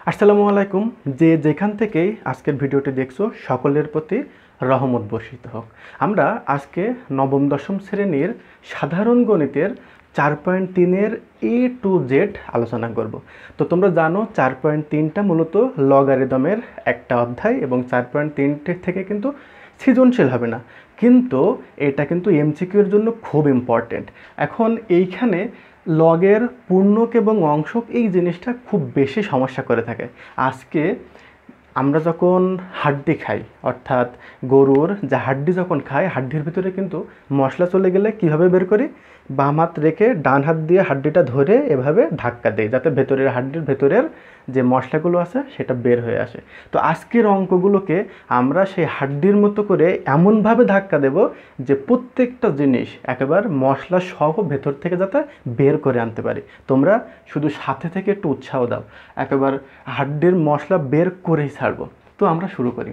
আসসালামু আলাইকুম। যে যেখান থেকেই আজকের ভিডিওটি দেখছো সকলের প্রতি রহমত বর্ষিত হোক। আমরা আজকে নবম দশম শ্রেণীর সাধারণ গণিতের 4.3-এর A to Z আলোচনা করব। তো তোমরা জানো 4.3টা মূলত লগারিদমের একটা অধ্যায় এবং 4.3 থেকে কিন্তু সৃজনশীল হবে না, কিন্তু এটা কিন্তু এমসিকিউর জন্য খুব ইম্পর্টেন্ট। এখন এইখানে লগের পূর্ণক এবং অংশক এই জিনিসটা খুব বেশি সমস্যা করে থাকে। আজকে আমরা যখন হাড্ডি খাই, অর্থাৎ গরুর যে হাড্ডি যখন খাই, হাড্ডির ভিতরে কিন্তু মশলা চলে গেলে কিভাবে বের করি? বাম হাত রেখে ডান হাত দিয়ে হাড্ডিটা ধরে এভাবে ধাক্কা দেয় যাতে ভেতরের হাড্ডির ভেতরের যে মশলাগুলো আছে সেটা বের হয়ে আসে। তো আজকের অঙ্কগুলোকে আমরা সেই হাড্ডির মতো করে এমনভাবে ধাক্কা দেব যে প্রত্যেকটা জিনিস একেবারে মশলা সহ ভেতর থেকে যাতে বের করে আনতে পারি। তোমরা শুধু সাথে থেকে একটু উৎসাহ দাও, একেবারে হাড্ডির মশলা বের করেই ছাড়বো। তো আমরা শুরু করি।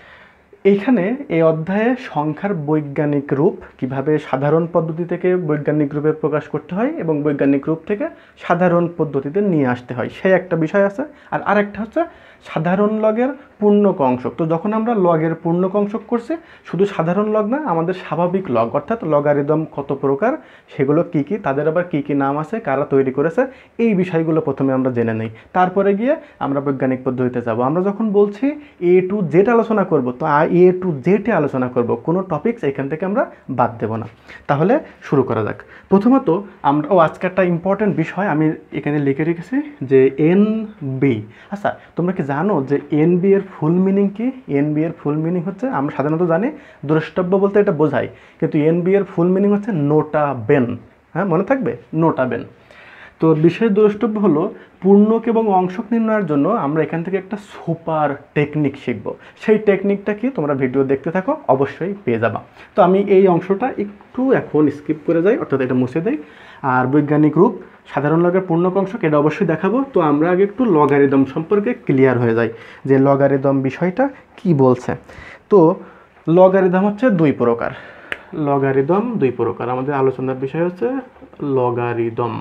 এইখানে এই অধ্যায়ে সংখ্যার বৈজ্ঞানিক রূপ কিভাবে সাধারণ পদ্ধতি থেকে বৈজ্ঞানিক রূপে প্রকাশ করতে হয় এবং বৈজ্ঞানিক রূপ থেকে সাধারণ পদ্ধতিতে নিয়ে আসতে হয় সেই একটা বিষয় আছে। আর আরেকটা হচ্ছে সাধারণ লগের পূর্ণক অংশক। তো যখন আমরা লগের পূর্ণক অংশক করছি, শুধু সাধারণ লগ না, আমাদের স্বাভাবিক লগ অর্থাৎ লগারিদম কত প্রকার, সেগুলো কি কি, তাদের আবার কি কি নাম আছে, কারা তৈরি করেছে, এই বিষয়গুলো প্রথমে আমরা জেনে নেই, তারপরে গিয়ে আমরা বৈজ্ঞানিক পদ্ধতিতে যাব। আমরা যখন বলছি A to Z আলোচনা করব, তো A to Z এ আলোচনা করব, কোনো টপিকস এখান থেকে আমরা বাদ দেব না। তাহলে শুরু করা যাক। প্রথমত আমরা আজকে একটা ইম্পর্টেন্ট বিষয় আমি এখানে লিখে রেখেছি যে NB। আচ্ছা, তোমরা কি জানো যে NB এর ফুল মিনিং কি? NB এর ফুল মিনিং হচ্ছে, আমরা সাধারণত জানি দ্রষ্টব্য বলতে এটা বোঝায়, কিন্তু NB এর ফুল মিনিং হচ্ছে নোটা বেন। হ্যাঁ, মনে থাকবে, নোটা বেন। তো বিশেষ দ্রষ্টব্য হলো পূর্ণক এবং অংশক নির্ণয়ের জন্য আমরা এখান থেকে একটা সুপার টেকনিক শিখব। সেই টেকনিকটা কি তোমরা ভিডিও দেখতে থাকো, অবশ্যই পেয়ে যাবা। তো আমি এই অংশটা একটু এখন স্কিপ করে যাই, অর্থাৎ এটা মুছে দেই। আর বৈজ্ঞানিক রূপ, সাধারণ লগের পূর্ণক অংশক, এটা অবশ্যই দেখাবো। তো আমরা আগে একটু লগারিদম সম্পর্কে ক্লিয়ার হয়ে যাই যে লগারিদম বিষয়টা কি বলছে। তো লগারিদম হচ্ছে দুই প্রকার। লগারিদম দুই প্রকার। আমাদের আলোচনার বিষয় হচ্ছে লগারিদম।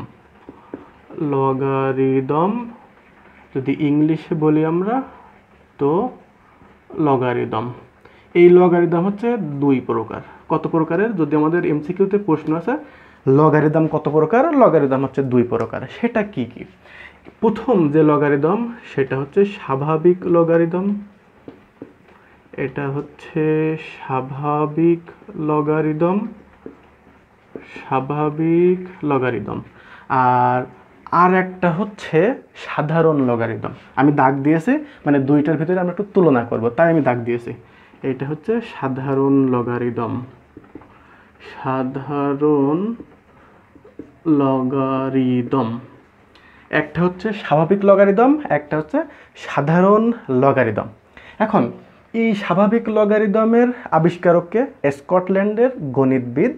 লগারিদম যদি ইংলিশে বলি আমরা, তো লগারিদম। এই লগারিদম হচ্ছে দুই প্রকার। কত প্রকারের? যদি আমাদের এমসিকিউতে প্রশ্ন আছে লগারিদম কত প্রকার, লগারিদম হচ্ছে দুই প্রকার। সেটা কি কি? প্রথম যে লগারিদম সেটা হচ্ছে স্বাভাবিক লগারিদম। এটা হচ্ছে স্বাভাবিক লগারিদম। স্বাভাবিক লগারিদম। আর একটা হচ্ছে সাধারণ লগারিদম। আমি দাগ দিয়েছি, মানে দুইটার ভিতরে আমরা একটু তুলনা করব, তাই আমি দাগ দিয়েছি। এটা হচ্ছে সাধারণ লগারিদম। সাধারণ লগারিদম। একটা হচ্ছে স্বাভাবিক লগারিদম, একটা হচ্ছে সাধারণ লগারিদম। এখন এই স্বাভাবিক লগারিদমের আবিষ্কারককে স্কটল্যান্ডের গণিতবিদ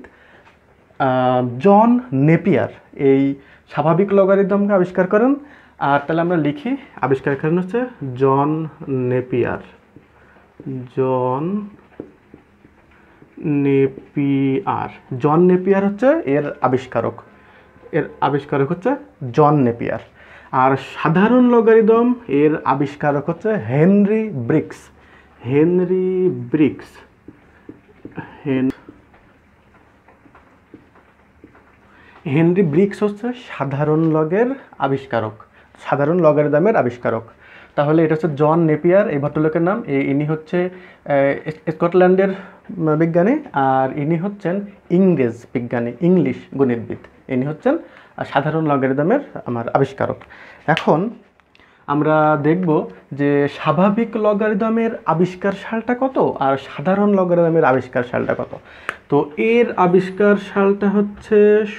জন নেপিয়ার এই স্বাভাবিক লগারিদমকে আবিষ্কার করেন। আর তাহলে আমরা লিখি, আবিষ্কার করেন হচ্ছে John Napier. John Napier. John Napier হচ্ছে এর আবিষ্কারক। এর আবিষ্কারক হচ্ছে জন নেপিয়ার। আর সাধারণ লগারিদম এর আবিষ্কারক হচ্ছে Henry Briggs. Henry Briggs. Henry Briggs হচ্ছে সাধারণ লগের আবিষ্কারক, সাধারণ লগারিদমের আবিষ্কারক। তাহলে এটা হচ্ছে জন নেপিয়ার, এই ভদ্রলোকের নাম। ইনি হচ্ছে স্কটল্যান্ডের বিজ্ঞানী, আর ইনি হচ্ছেন ইংরেজ বিজ্ঞানী, ইংলিশ গণিতবিদ। ইনি হচ্ছেন সাধারণ লগারিদমের আমার আবিষ্কারক। এখন আমরা দেখব যে স্বাভাবিক লগারিদমের আবিষ্কার সালটা কত আর সাধারণ লগারিদমের আবিষ্কার সালটা কত। তো এর আবিষ্কার সালটা হচ্ছে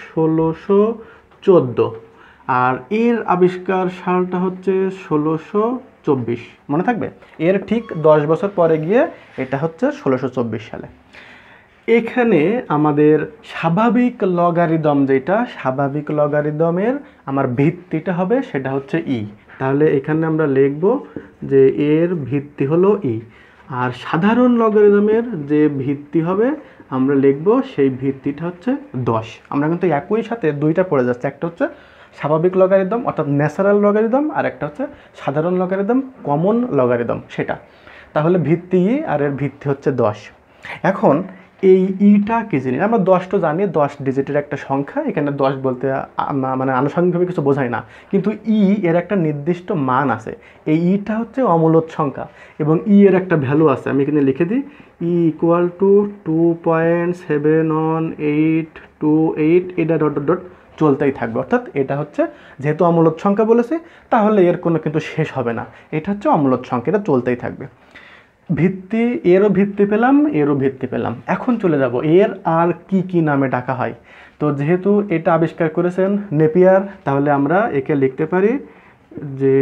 1614, আর এর আবিষ্কার সালটা হচ্ছে 1624। মনে থাকবে, এর ঠিক 10 বছর পরে গিয়ে এটা হচ্ছে 1624 সালে। এখানে আমাদের স্বাভাবিক লগারিদম, যেটা স্বাভাবিক লগারিদমের আমার ভিত্তিটা হবে সেটা হচ্ছে ই। তাহলে এখানে আমরা লিখব যে এর ভিত্তি হলো ই। আর সাধারণ লগারিদমের যে ভিত্তি হবে আমরা লিখব সেই ভিত্তিটা হচ্ছে 10। আমরা কিন্তু একই সাথে দুইটা পড়ে যাচ্ছে, একটা হচ্ছে স্বাভাবিক লগারিদম অর্থাৎ ন্যাচারাল লগারিদম, আর একটা হচ্ছে সাধারণ লগারিদম, কমন লগারিদম সেটা। তাহলে ভিত্তি ই আর এর ভিত্তি হচ্ছে 10। এখন এই ইটা কি জিনিস? আমরা 10 তো জানি, 10 ডিজিটের একটা সংখ্যা, এখানে 10 বলতে মানে আনুষঙ্গিকভাবে কিছু বোঝায় না, কিন্তু এর একটা নির্দিষ্ট মান আছে। এই ইটা হচ্ছে অমূলদ সংখ্যা এবং এর একটা ভ্যালু আছে, আমি এখানে লিখে দিই, ইকুয়াল টু 2.71828, এটা ডট ডট ডট চলতেই থাকবে। অর্থাৎ এটা হচ্ছে যেহেতু অমূলদ সংখ্যা বলেছে, তাহলে এর কোনো কিন্তু শেষ হবে না, এটা হচ্ছে অমূলদ সংখ্যা, এটা চলতেই থাকবে। ভিত্তি, এরও ভিত্তি পেলাম, এরও ভিত্তি পেলাম। এখন চলে যাব এর আর কি কি নামে ডাকা হয়। তো যেহেতু এটা আবিষ্কার করেছেন নেপিয়ার, তাহলে আমরা একে লিখতে পারি যে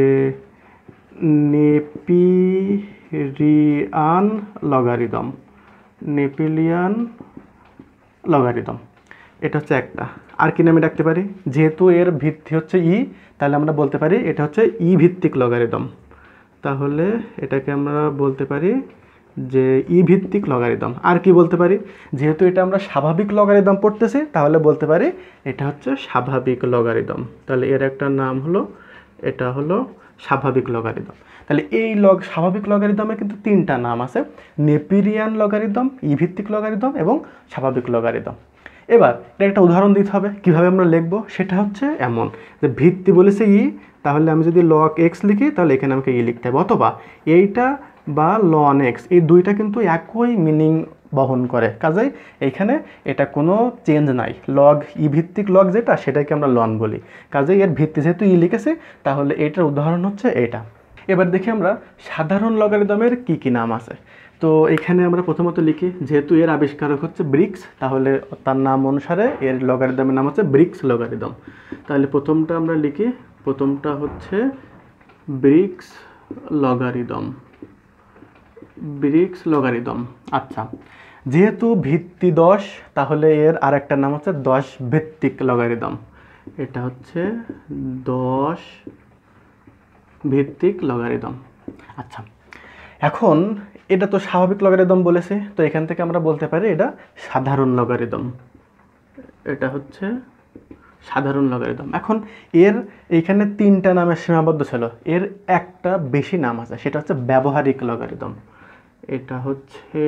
নেপিরিয়ান লগারিদম, নেপিলিয়ান লগারিদম, এটা হচ্ছে একটা। আর কি নামে ডাকতে পারি? যেহেতু এর ভিত্তি হচ্ছে তাহলে আমরা বলতে পারি এটা হচ্ছে ভিত্তিক লগারিদম। তাহলে এটাকে আমরা বলতে পারি যে ভিত্তিক লগারিদম। আর কি বলতে পারি? যেহেতু এটা আমরা স্বাভাবিক লগারিদম পড়তেছি, তাহলে বলতে পারি এটা হচ্ছে স্বাভাবিক লগারিদম। তাহলে এর একটা নাম হলো, এটা হলো স্বাভাবিক লগারিদম। তাহলে এই স্বাভাবিক লগারিদমে কিন্তু 3টা নাম আছে, নেপিরিয়ান লগারিদম, ভিত্তিক লগারিদম এবং স্বাভাবিক লগারিদম। এবার এটা একটা উদাহরণ দিতে হবে কিভাবে আমরা লিখবো। সেটা হচ্ছে এমন যে ভিত্তি বলেছে তাহলে আমি যদি log x লিখি, তাহলে এখানে আমাকে লিখতে হবে, অথবা এইটা বা ln x, এই দুইটা কিন্তু একই মিনিং বহন করে, কাজেই এইখানে এটা কোনো চেঞ্জ নাই। ভিত্তিক লগ যেটা, সেটাকে আমরা লন বলি, কাজেই এর ভিত্তি যেহেতু লিখেছে, তাহলে এটার উদাহরণ হচ্ছে এটা। এবার দেখি আমরা সাধারণ লগারিদমের কি কি নাম আছে। তো এখানে আমরা প্রথমত লিখি, যেহেতু এর আবিষ্কারক হচ্ছে ব্রিক্স, তাহলে তার নাম অনুসারে এর লগারিদমের নাম হচ্ছে ব্রিক্স লগারিদম। তাহলে প্রথমটা আমরা লিখি, প্রথমটা হচ্ছে ব্রিক্স লগারিদম, ব্রিক্স লগারিদম। আচ্ছা, যেহেতু ভিত্তি 10, তাহলে এর আর একটা নাম হচ্ছে 10 ভিত্তিক লগারিদম, এটা হচ্ছে 10 ভিত্তিক লগারিদম। আচ্ছা, এখন এটা তো স্বাভাবিক লগারিদম বলেছে, তো এখান থেকে আমরা বলতে পারি এটা সাধারণ লগারিদম, এটা হচ্ছে সাধারণ লগারিদম। এখন এর এইখানে 3টা নামের সীমাবদ্ধ ছিল, এর একটা বেশি নাম আছে, সেটা হচ্ছে ব্যবহারিক লগারিদম, এটা হচ্ছে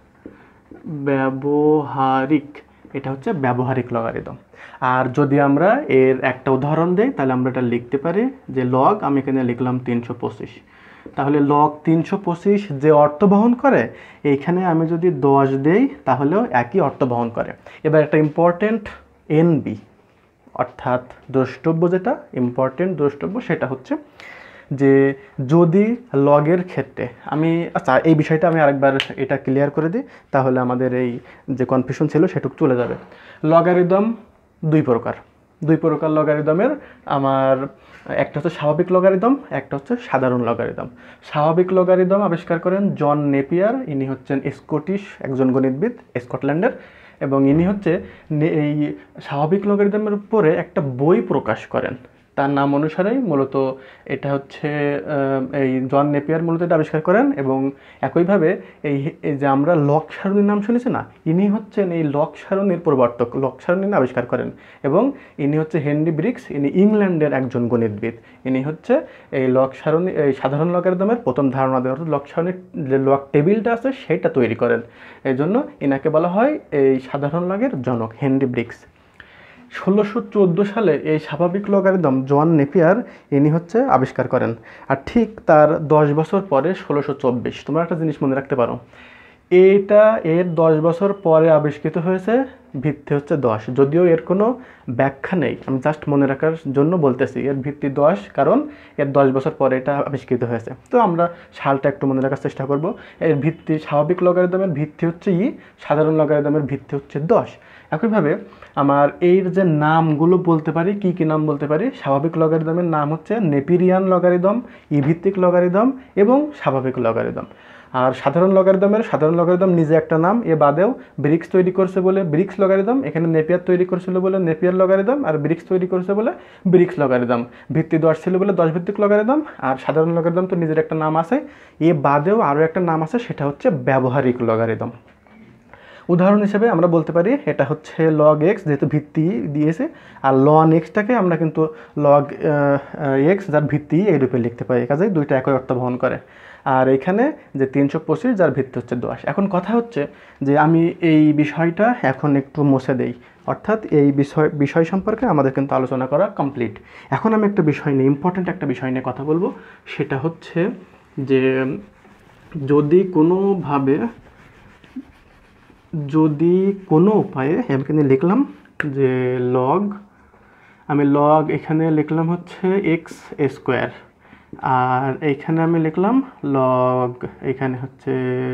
ব্যবহারিক, এটা হচ্ছে ব্যবহারিক লগারিদম। আর যদি আমরা এর একটা উদাহরণ দেই, তাহলে আমরা এটা লিখতে পারি যে লগ, আমি এখানে লিখলাম 325, তাহলে লগ 325 যে অর্থ বহন করে, এইখানে আমি যদি 10 দেই তাহলেও একই অর্থ বহন করে। এবার একটা ইম্পর্টেন্ট এনবি, অর্থাৎ দ্রষ্টব্য, যেটা ইম্পর্টেন্ট দ্রষ্টব্য, সেটা হচ্ছে যে যদি লগের ক্ষেত্রে আচ্ছা এই বিষয়টা আমি আরেকবার এটা ক্লিয়ার করে দিই, তাহলে আমাদের এই যে কনফিউশন ছিল সেটুকু চলে যাবে। লগারিদম দুই প্রকার লগারিদমের আমার একটা হচ্ছে স্বাভাবিক লগারিদম, একটা হচ্ছে সাধারণ লগারিদম। স্বাভাবিক লগারিদম আবিষ্কার করেন জন নেপিয়ার, ইনি হচ্ছেন স্কটিশ একজন গণিতবিদ, স্কটল্যান্ডের, এবং ইনি হচ্ছে এই স্বাভাবিক লগারিদমের উপরে একটা বই প্রকাশ করেন। তার নাম অনুসারেই মূলত এটা হচ্ছে এই জন নেপিয়ার মূলত এটা আবিষ্কার করেন। এবং একইভাবে এই যে আমরা লগ সারণীর নাম শুনেছি না, ইনি হচ্ছেন এই লগ সারণীর প্রবর্তক, লগ সারণী আবিষ্কার করেন। এবং ইনি হচ্ছে হেনরি ব্রিক্স, ইনি ইংল্যান্ডের একজন গণিতবিদ। ইনি হচ্ছে এই লগ সারণী, এই সাধারণ লগারিদমের প্রথম ধারণা দেওয়া, অর্থাৎ লগ সারণীর যে লগ টেবিলটা আছে সেটা তৈরি করেন। এই জন্য ইনাকে বলা হয় এই সাধারণ লগের জনক, হেনরি ব্রিক্স। 1614 সালে এই স্বাভাবিক লগারিদম জন নেপিয়ার ইনি হচ্ছে আবিষ্কার করেন। আর ঠিক তার 10 বছর পরে 1624, তোমরা একটা জিনিস মনে রাখতে পারো, এর 10 বছর পরে আবিষ্কৃত হয়েছে, ভিত্তি হচ্ছে 10, যদিও এর কোনো ব্যাখ্যা নেই, আমি জাস্ট মনে রাখার জন্য বলতেছি এর ভিত্তি 10, কারণ এর 10 বছর পরে এটা আবিষ্কৃত হয়েছে। তো আমরা সালটা একটু মনে রাখার চেষ্টা করব। এর ভিত্তি স্বাভাবিক লগারিদমের ভিত্তি হচ্ছে সাধারণ লগারিদমের ভিত্তি হচ্ছে 10। একইভাবে আমার এর যে নামগুলো বলতে পারি, কি কি নাম বলতে পারি, স্বাভাবিক লগারিদমের নাম হচ্ছে নেপিরিয়ান লগারিদম, ভিত্তিক লগারিদম এবং স্বাভাবিক লগারিদম। আর সাধারণ লগারিদম নিজে একটা নাম, এ বাদেও ব্রিক্স তৈরি করছে বলে ব্রিক্স লগারিদম, এখানে নেপিয়ার তৈরি করেছিল বলে নেপিয়ার লগারিদম, আর ব্রিক্স তৈরি করেছে বলে ব্রিক্স লগারিদম। ভিত্তি 10 ছিল বলে 10 ভিত্তিক লগারিদম। আর সাধারণ লগারিদম তো নিজের একটা নাম আছে, এ বাদেও আরও একটা নাম আছে, সেটা হচ্ছে ব্যবহারিক লগারিদম। উদাহরণ হিসেবে আমরা বলতে পারি এটা হচ্ছে লগ এক্স, যেহেতু ভিত্তি দিয়েছে, আর লন এক্সটাকে আমরা কিন্তু লগ এক্স যার ভিত্তি এই রূপে লিখতে পারি, কাজে দুইটা একই অর্থ বহন করে। আর এখানে যে 325 যার ভিত্তি হচ্ছে 10। এখন কথা হচ্ছে যে আমি এই বিষয়টা এখন একটু মুছে দেই, অর্থাৎ এই বিষয় সম্পর্কে আমাদের কিন্তু আলোচনা করা কমপ্লিট। এখন আমি একটা বিষয় নিয়ে, ইম্পর্ট্যান্ট একটা বিষয় নিয়ে কথা বলবো, সেটা হচ্ছে যে যদি কোনো উপায়ে আমি এখানে লিখলাম যে আমি লগ এখানে লিখলাম হচ্ছে এক্স স্কোয়ার, আর এইখানে আমি লিখলাম লগ এখানে হচ্ছে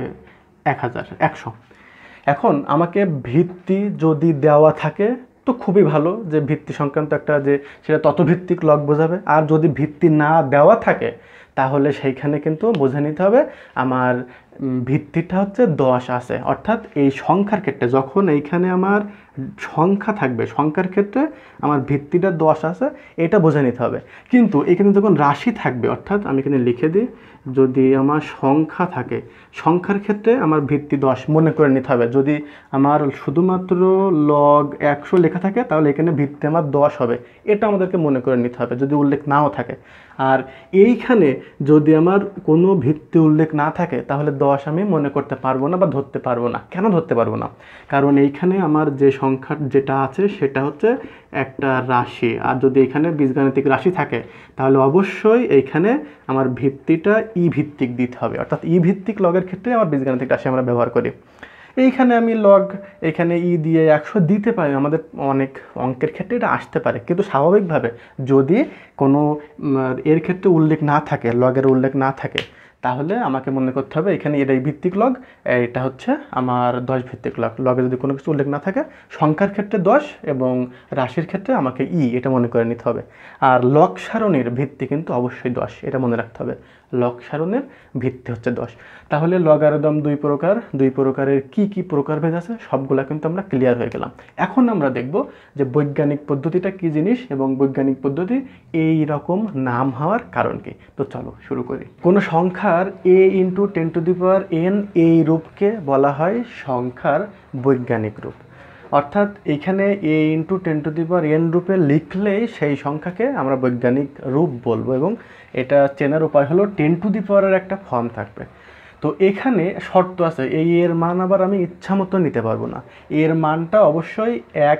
100। এখন আমাকে ভিত্তি যদি দেওয়া থাকে তো খুবই ভালো, যে ভিত্তি সংক্রান্ত একটা যে সেটা ততভিত্তিক লগ বোঝাবে। আর যদি ভিত্তি না দেওয়া থাকে তাহলে সেইখানে কিন্তু বুঝে নিতে হবে আমার ভিত্তিটা হচ্ছে 10 আছে, অর্থাৎ এই সংখ্যার ক্ষেত্রে যখন এইখানে আমার সংখ্যা থাকবে, সংখ্যার ক্ষেত্রে আমার ভিত্তিটা 10 আছে এটা বুঝে নিতে হবে। কিন্তু এখানে যখন রাশি থাকবে, অর্থাৎ আমি এখানে লিখে দিই, যদি আমার সংখ্যা থাকে, সংখ্যার ক্ষেত্রে আমার ভিত্তি 10 মনে করে নিতে হবে। যদি আমার শুধুমাত্র লগ 100 লেখা থাকে তাহলে এখানে ভিত্তি আমার 10 হবে, এটা আমাদেরকে মনে করে নিতে হবে যদি উল্লেখ নাও থাকে। আর এইখানে যদি আমার কোনো ভিত্তি উল্লেখ না থাকে তাহলে 10 আমি মনে করতে পারবো না বা ধরতে পারবো না। কেন ধরতে পারবো না? কারণ এইখানে আমার যে সংখ্যা যেটা আছে সেটা হচ্ছে একটা রাশি, আর যদি এখানে বীজগাণিতিক রাশি থাকে তাহলে অবশ্যই এইখানে আমার ভিত্তিটা ই ভিত্তিক দিতে হবে, অর্থাৎ ই ভিত্তিক লগের ক্ষেত্রে আমার বীজগাণিতিক রাশি আমরা ব্যবহার করি। এইখানে আমি লগ এখানে ই দিয়ে 100 দিতে পারি, আমাদের অনেক অঙ্কের ক্ষেত্রে এটা আসতে পারে, কিন্তু স্বাভাবিকভাবে যদি কোনো এর ক্ষেত্রে উল্লেখ না থাকে, লগের উল্লেখ না থাকে, তাহলে আমাকে মনে করতে হবে এখানে এটাই ভিত্তিক লগ, এটা হচ্ছে আমার 10 ভিত্তিক লগ। লগে যদি কোনো কিছু উল্লেখ না থাকে, সংখ্যার ক্ষেত্রে 10 এবং রাশির ক্ষেত্রে আমাকে ই এটা মনে করে নিতে হবে। আর লগ সারণীর ভিত্তি কিন্তু অবশ্যই 10, এটা মনে রাখতে হবে। লগ সারণের ভিত্তি হচ্ছে 10। তাহলে লগারিদম দুই প্রকারের কি প্রকারভেদ আছে সবগুলা কিন্তু আমরা ক্লিয়ার হয়ে গেলাম। এখন আমরা দেখব যে বৈজ্ঞানিক পদ্ধতিটা কি জিনিস এবং বৈজ্ঞানিক পদ্ধতি এই রকম নাম হওয়ার কারণ কি। তো চলো শুরু করি। কোনো সংখ্যার a × 10⁻n এই রূপকে বলা হয় সংখ্যার বৈজ্ঞানিক রূপ, অর্থাৎ এইখানে a × 10⁻n রূপে লিখলেই সেই সংখ্যাকে আমরা বৈজ্ঞানিক রূপ বলবো, এবং এটা চেনার উপায় হলো 10⁻এর একটা ফর্ম থাকবে। তো এখানে শর্ত আছে, এর মান আবার আমি ইচ্ছা মতো নিতে পারবো না, এর মানটা অবশ্যই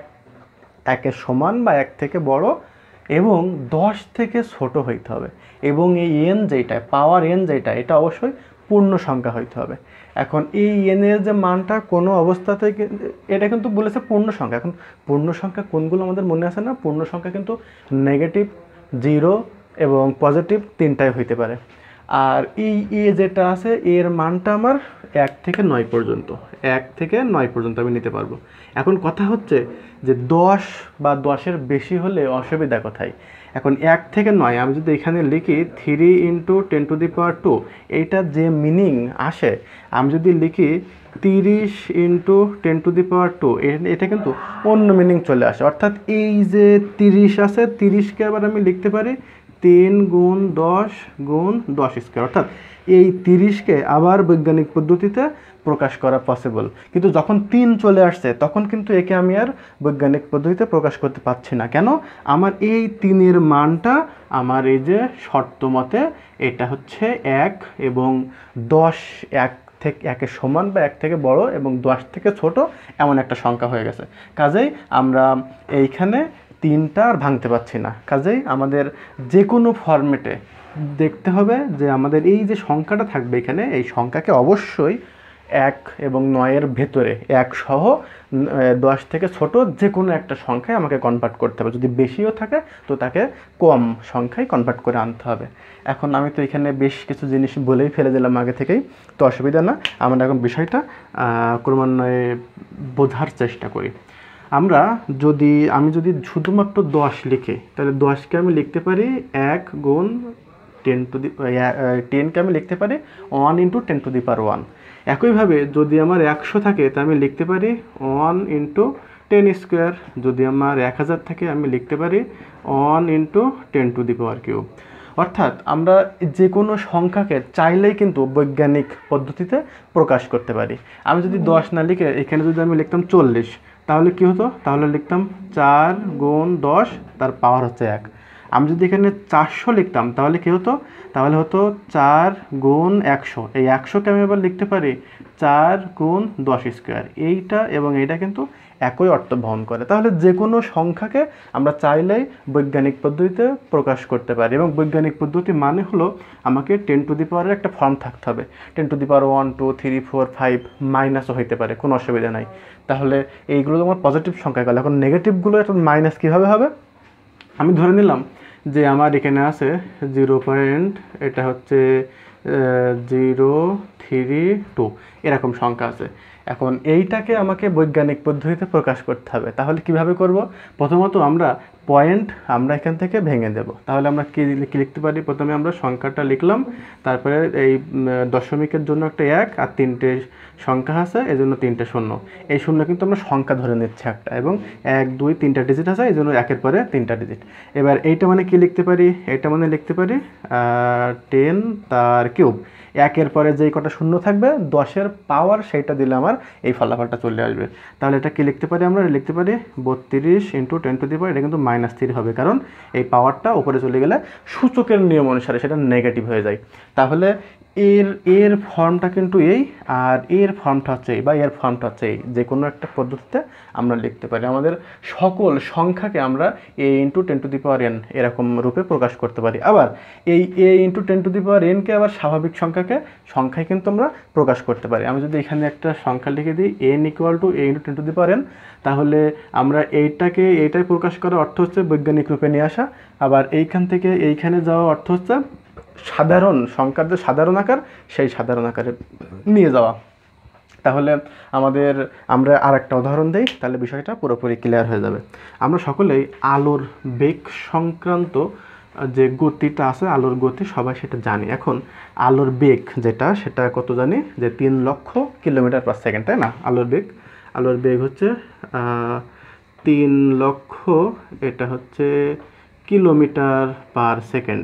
1-এর সমান বা 1 থেকে বড় এবং 10 থেকে ছোট হইতে হবে, এবং এই n যেটা পাওয়ার n যেটা এটা অবশ্যই পূর্ণ সংখ্যা হইতে হবে। এখন এই n এর যে মানটা কোনো অবস্থাতে, এটা কিন্তু বলেছে পূর্ণ সংখ্যা। এখন পূর্ণ সংখ্যা কোনগুলো আমাদের মনে আছে না? পূর্ণ সংখ্যা কিন্তু নেগেটিভ, 0 এবং পজিটিভ তিনটাই হইতে পারে। আর এই যেটা আছে এর মানটা আমার 1 থেকে 9 পর্যন্ত, 1 থেকে 9 পর্যন্ত আমি নিতে পারবো। এখন কথা হচ্ছে যে 10 বা 10-এর বেশি হলে অসুবিধা কোথায়? এখন 1 থেকে 9 আমি যদি এখানে লিখি 3 × 10⁻², এইটা যে মিনিং আসে, আমি যদি লিখি 30 × 10⁻², এটা কিন্তু অন্য মিনিং চলে আসে। অর্থাৎ এই যে 30 আছে, 30কে আবার আমি লিখতে পারি 3 × 10 × 10², অর্থাৎ এই 30কে আবার বৈজ্ঞানিক পদ্ধতিতে প্রকাশ করা পসিবল। কিন্তু যখন 3 চলে আসছে তখন কিন্তু একে আমি আর বৈজ্ঞানিক পদ্ধতিতে প্রকাশ করতে পারছি না। কেন? আমার এই 3-এর মানটা আমার এই যে শর্ত মতে এটা হচ্ছে 1 এবং 10, 1-এর সমান বা 1 থেকে বড় এবং 10 থেকে ছোট এমন একটা সংখ্যা হয়ে গেছে। কাজেই আমরা এইখানে 3টা আর ভাঙতে পারছি না। কাজেই আমাদের যে কোনো ফরম্যাটে দেখতে হবে যে আমাদের এই যে সংখ্যাটা থাকবে এখানে, এই সংখ্যাকে অবশ্যই 1 এবং 9-এর ভেতরে 1 সহ 10 থেকে ছোট যে কোনো একটা সংখ্যায় আমাকে কনভার্ট করতে হবে। যদি বেশিও থাকে তো তাকে কম সংখ্যায় কনভার্ট করে আনতে হবে। এখন আমি তো এখানে বেশ কিছু জিনিস বলেই ফেলে দিলাম আগে থেকেই, তো অসুবিধা না। আমরা এখন বিষয়টা ক্রমান্বয়ে বোঝার চেষ্টা করি। আমি যদি শুধুমাত্র 10 লিখি তাহলে 10কে আমি লিখতে পারি 1 × 10কে আমি লিখতে পারি 1 × 10⁻1। একইভাবে যদি আমার 100 থাকে তা আমি লিখতে পারি 1 × 10²। যদি আমার 1000 থাকে আমি লিখতে পারি 1 × 10⁻³ অর্থাৎ আমরা যে কোনো সংখ্যাকে চাইলেই কিন্তু বৈজ্ঞানিক পদ্ধতিতে প্রকাশ করতে পারি। আমি যদি 10 না লিখে এখানে যদি আমি লিখতাম 40, তাহলে কি হতো? তাহলে লিখতাম 4 গুণ 10 তার পাওয়ার হচ্ছে 1। আমি যদি এখানে 400 লিখতাম তাহলে কি হতো? তাহলে হতো 4 গুণ 100। এই 100কে আমি এবার লিখতে পারি 4 গুণ 10 স্কোয়ার। এইটা এবং এইটা কিন্তু একই অর্থ বহন করে। তাহলে যে কোনো সংখ্যাকে আমরা চাইলেই বৈজ্ঞানিক পদ্ধতিতে প্রকাশ করতে পারি, এবং বৈজ্ঞানিক পদ্ধতি মানে হলো আমাকে 10 টু দি পাওয়ারের একটা ফর্ম থাকতে হবে। 10 টু দি পাওয়ার 1 2 3 4 5 মাইনাসও হইতে পারে, কোনো অসুবিধা নাই। তাহলে এইগুলো তোমার পজিটিভ সংখ্যা গেল। এখন নেগেটিভগুলো একটা মাইনাস কীভাবে হবে? আমি ধরে নিলাম যে আমার এখানে আছে 0. এটা হচ্ছে 032 এরকম সংখ্যা আছে। এখন এইটাকে আমাকে বৈজ্ঞানিক পদ্ধতিতে প্রকাশ করতে হবে। তাহলে কিভাবে করব? প্রথমত আমরা পয়েন্ট আমরা এখান থেকে ভেঙে দেব। তাহলে আমরা কি লিখতে পারি? প্রথমে আমরা সংখ্যাটা লিখলাম, তারপরে এই দশমিকের জন্য একটা 1 আর 3টে সংখ্যা আছে, এই জন্য 3টে শূন্য। এই শূন্য কিন্তু আমরা সংখ্যা ধরে নিচ্ছি একটা, এবং 1 2 3টা ডিজিট আছে, এই জন্য 1-এর পরে 3টা ডিজিট। এবার এইটা মানে কি লিখতে পারি? এটা মানে লিখতে পারি 10 তার কিউব। 1-এর পরে যেই কটা শূন্য থাকবে 10-এর পাওয়ার সেইটা দিলে আমার এই ফলাফলটা চলে আসবে। তাহলে এটা কি লিখতে পারি? আমরা লিখতে পারি 32 × 10 টু দি পাওয়ার, এটা কিন্তু -3 হবে, কারণ এই পাওয়ারটা উপরে চলে গেলে সূচকের নিয়ম অনুসারে সেটা নেগেটিভ হয়ে যায়। তাহলে এর ফর্মটা কিন্তু এই, আর এর ফর্মটা হচ্ছে এই, বা এর ফর্মটা হচ্ছে এই। যে কোনো একটা পদ্ধতিতে আমরা লিখতে পারি। আমাদের সকল সংখ্যাকে আমরা a × 10 to the power n এরকম রূপে প্রকাশ করতে পারি। আবার এই a × 10 to the power n কে আবার স্বাভাবিক সংখ্যায় কিন্তু আমরা প্রকাশ করতে পারি। আমি যদি এখানে একটা সংখ্যা লিখে দিই n = a × 10 to the power n, তাহলে আমরা এইটাই প্রকাশ করার অর্থ হচ্ছে বৈজ্ঞানিক রূপে নিয়ে আসা। আবার এইখান থেকে এইখানে যাওয়া অর্থ হচ্ছে সাধারণ সংখ্যার যে সাধারণ আকার, সেই সাধারণ আকারে নিয়ে যাওয়া। তাহলে আমরা আর একটা উদাহরণ দিই, তাহলে বিষয়টা পুরোপুরি ক্লিয়ার হয়ে যাবে। আমরা সকলেই আলোর বেগ সংক্রান্ত যে গতিটা আছে, আলোর গতি সবাই সেটা জানি। এখন আলোর বেগ যেটা, সেটা কত জানি? যে 3 লক্ষ কিলোমিটার পার সেকেন্ড, তাই না? আলোর বেগ হচ্ছে 3 লক্ষ, এটা হচ্ছে কিলোমিটার পার সেকেন্ড।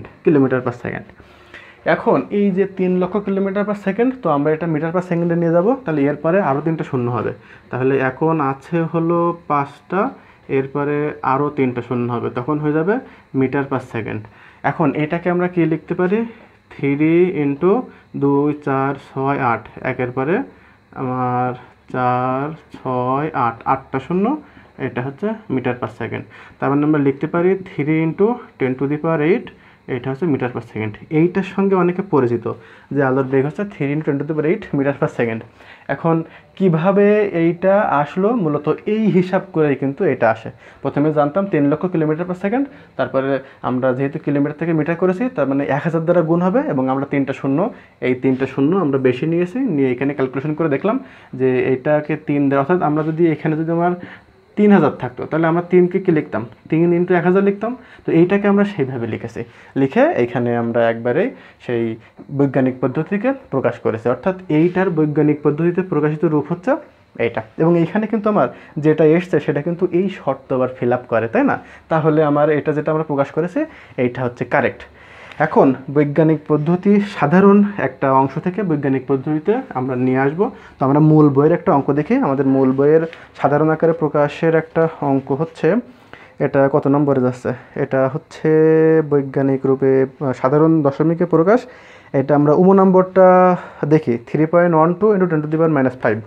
এখন এই যে 3 লক্ষ কিলোমিটার পার সেকেন্ড, তো আমরা এটা মিটার পার সেকেন্ডে নিয়ে যাব। তাহলে এরপরে আরও 3টা শূন্য হবে। তাহলে এখন আছে হলো 5টা, এরপরে আরও 3টা শূন্য হবে, তখন হয়ে যাবে মিটার পার সেকেন্ড। এখন এটাকে আমরা কি লিখতে পারি? 3 × 2 4 6 8, 1-এর পরে আমার 4 6 8, 8টা শূন্য, এটা হচ্ছে মিটার পার সেকেন্ড। তার মানে আমরা লিখতে পারি 3 × 10 টু দি পাওয়ার 8, এটা হচ্ছে মিটার পার সেকেন্ড। এইটার সঙ্গে অনেকে পরিচিত যে আলোর বেগ হচ্ছে 3 × 10 to the power 8 metre per second. এখন কিভাবে এইটা আসলো? মূলত এই হিসাব করেই কিন্তু এটা আসে। প্রথমে জানতাম 3 লক্ষ কিলোমিটার পার সেকেন্ড, তারপরে আমরা যেহেতু কিলোমিটার থেকে মিটার করেছি, তার মানে 1000 দ্বারা গুণ হবে, এবং আমরা 3টা শূন্য, এই 3টা শূন্য আমরা বেশি নিয়েছি, নিয়ে এখানে ক্যালকুলেশন করে দেখলাম যে এইটাকে 3 দেওয়া, অর্থাৎ আমরা যদি এখানে যদি আমার 3000 থাকতো, তাহলে আমরা 3কে কি লিখতাম? 3 × 1000 লিখতাম। তো এইটাকে আমরা সেইভাবে লিখে এইখানে আমরা একবারেই সেই বৈজ্ঞানিক পদ্ধতিকে প্রকাশ করেছি। অর্থাৎ এইটার বৈজ্ঞানিক পদ্ধতিতে প্রকাশিত রূপ হচ্ছে এইটা। এবং এইখানে কিন্তু আমার যেটা এসছে সেটা কিন্তু এই শর্ত আবার ফিল আপ করে, তাই না? তাহলে আমার এটা যেটা আমরা প্রকাশ করেছি এইটা হচ্ছে কারেক্ট। এখন বৈজ্ঞানিক পদ্ধতি সাধারণ একটা অংশ থেকে বৈজ্ঞানিক পদ্ধতিতে আমরা নিয়ে আসব। তো আমরা মূল বইয়ের একটা অঙ্ক দেখি। আমাদের মূল বইয়ের সাধারণ আকারে প্রকাশের একটা অঙ্ক হচ্ছে, এটা কত নম্বরে যাচ্ছে? এটা হচ্ছে বৈজ্ঞানিক রূপে সাধারণ দশমিকে প্রকাশ। এটা আমরা নম্বরটা দেখি, 3.12 × 10 to the power -5,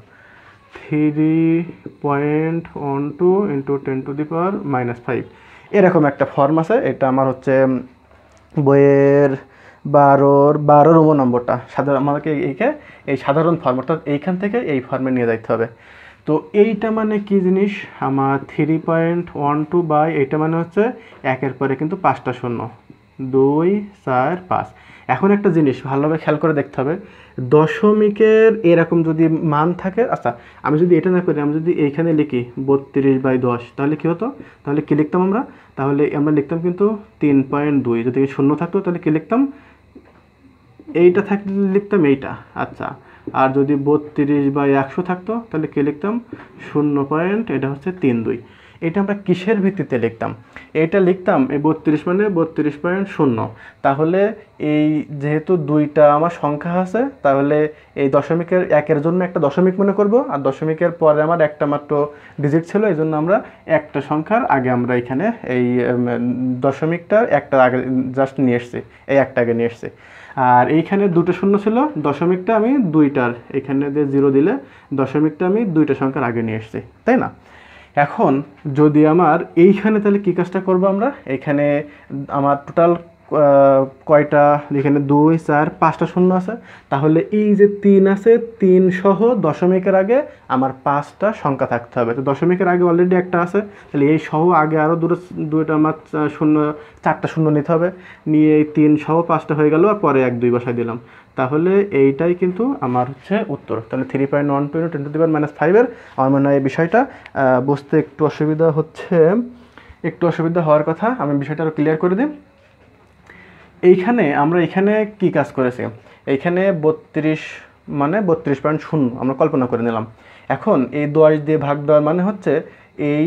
3.12 × 10 to the পাওয়ার -5 এরকম একটা ফর্ম আছে। এটা আমার হচ্ছে বইয়ের 12 নম্বরটা। আমাকে এই সাধারণ ফর্ম, অর্থাৎ এইখান থেকে এই ফর্মে নিয়ে যাইতে হবে। তো এইটা মানে কি জিনিস? আমার 3.12 বাই এইটা মানে হচ্ছে 1-এর পরে কিন্তু 5টা শূন্য, 2 4 5। এখন একটা জিনিস ভালোভাবে খেয়াল করে দেখতে হবে, দশমিকের এরকম যদি মান থাকে, আচ্ছা আমি যদি এটা না করি, আমি যদি এইখানে লিখি 32/10, তাহলে কি হতো? তাহলে কি লিখতাম আমরা? তাহলে আমরা লিখতাম কিন্তু 3.2। যদি শূন্য থাকতো তাহলে কি লিখতাম? এইটা থাকলে লিখতাম এইটা। আচ্ছা, আর যদি 32/100 থাকতো তাহলে কি লিখতাম? 0. এটা হচ্ছে 32। এটা আমরা কিসের ভিত্তিতে লিখতাম? এটা লিখতাম এই 32 মানে 32.0। তাহলে এই যেহেতু দুইটা আমার সংখ্যা আছে, তাহলে এই দশমিকের একের জন্য একটা দশমিক মনে করব, আর দশমিকের পরে আমার একটা মাত্র ডিজিট ছিল, এই জন্য আমরা একটা সংখ্যার আগে আমরা এখানে এই দশমিকটা একটা আগে জাস্ট নিয়ে এসছি, এই একটা আগে নিয়ে এসছি। আর এইখানে দুটো শূন্য ছিল, দশমিকটা আমি দুইটার এখানে যে 0 দিলে দশমিকটা আমি দুইটা সংখ্যার আগে নিয়ে এসছি, তাই না? এখন যদি আমার এইখানে তাহলে কী কাজটা করবো আমরা, এখানে আমার টোটাল কয়টা, এখানে 2 4 5টা শূন্য আছে, তাহলে এই যে 3 আছে, 3 সহ দশমিকের আগে আমার 5টা সংখ্যা থাকতে হবে। তো দশমিকের আগে অলরেডি একটা আছে, তাহলে এই সহ আগে আরও দুটো আমার শূন্য 4টা শূন্য নিতে হবে, নিয়ে এই 3 সহ 5টা হয়ে গেল, আর পরে 1 2 বসাই দিলাম। তাহলে এইটাই কিন্তু আমার হচ্ছে উত্তর। তাহলে 3.12 × 10⁻⁵ আমার মনে হয় এই বিষয়টা বুঝতে একটু অসুবিধা হচ্ছে, একটু অসুবিধা হওয়ার কথা। আমি বিষয়টা আরও ক্লিয়ার করে দিই। এইখানে আমরা এখানে কি কাজ করেছি, এইখানে 32 মানে 32.0 আমরা কল্পনা করে নিলাম। এখন এই 10 দিয়ে ভাগ দেওয়ার মানে হচ্ছে এই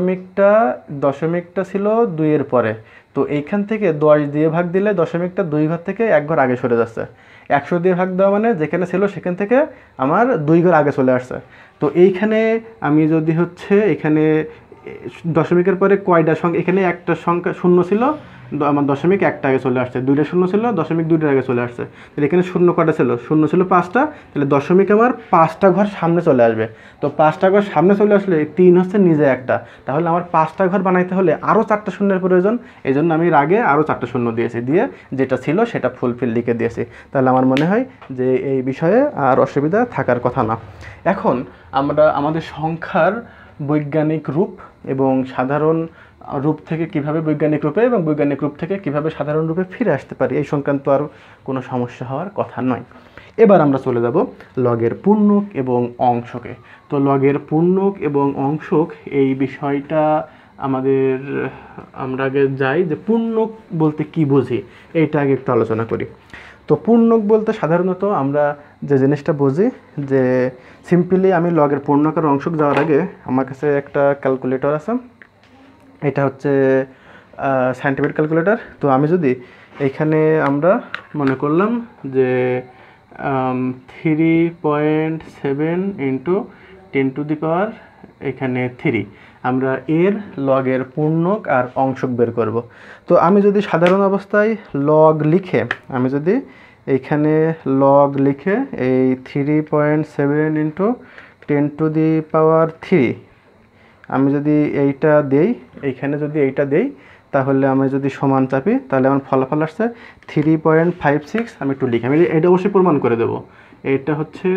দশমিকটা ছিল 2 এর পরে, তো এইখান থেকে 10 দিয়ে ভাগ দিলে দশমিকটা 2 ঘর থেকে 1 ঘর আগে সরে যাচ্ছে। 100 দিয়ে ভাগ দেওয়া মানে যেখানে ছিল সেখান থেকে আমার 2 ঘর আগে চলে আসছে। তো এইখানে আমি যদি হচ্ছে এখানে দশমিকের পরে কয়টা সংখ্যা, এখানে একটা সংখ্যা শূন্য ছিল, আমার দশমিক একটা আগে চলে আসছে, দুইটা শূন্য ছিল, দশমিক দুইটার আগে চলে আসছে। তাহলে এখানে শূন্য কটা ছিল, শূন্য ছিল 5টা, তাহলে দশমিক আমার 5টা ঘর সামনে চলে আসবে। তো 5টা ঘর সামনে চলে আসলে 3 হচ্ছে নিজে একটা, তাহলে আমার 5টা ঘর বানাইতে হলে আরও 4টা শূন্যের প্রয়োজন, এই জন্য আমি এর আগে আরও 4টা শূন্য দিয়েছি, দিয়ে যেটা ছিল সেটা ফুলফিল লিখে দিয়েছি। তাহলে আমার মনে হয় যে এই বিষয়ে আর অসুবিধা থাকার কথা না। এখন আমরা আমাদের সংখ্যার বৈজ্ঞানিক রূপ এবং সাধারণ রূপ থেকে কিভাবে বৈজ্ঞানিক রূপে এবং বৈজ্ঞানিক রূপ থেকে কিভাবে সাধারণ রূপে ফিরে আসতে পারি, এই সংক্রান্ত আর কোনো সমস্যা হওয়ার কথা নয়। এবার আমরা চলে যাব লগের পূর্ণক এবং অংশকে। তো লগের পূর্ণক এবং অংশক এই বিষয়টা আমাদের, আমরা আগে যাই যে পূর্ণক বলতে কি বুঝি, এইটা আগে একটু আলোচনা করি। তো পূর্ণক বলতে সাধারণত আমরা যে জিনিসটা বুঝি যে সিম্পলি আমি লগের পূর্ণক আর অংশক যাওয়ার আগে আমার কাছে একটা ক্যালকুলেটর আছে, এটা হচ্ছে সায়েন্টিফিক ক্যালকুলেটর। তো আমি যদি এইখানে আমরা মনে করলাম যে 3.7 × 10⁻³ এখানে 3, আমরা এর লগের পূর্ণক আর অংশক বের করব। তো আমি যদি সাধারণ অবস্থায় লগ লিখে, আমি যদি এইখানে লগ লিখে এই 3.7 × 10⁻³ আমি যদি এইটা দেই, এইখানে যদি এইটা দেই, তাহলে আমি যদি সমান চাপি, তাহলে আমার ফলাফল আসছে 3.56। আমি একটু লিখি, আমি এটা অবশ্যই প্রমাণ করে দেবো। এটা হচ্ছে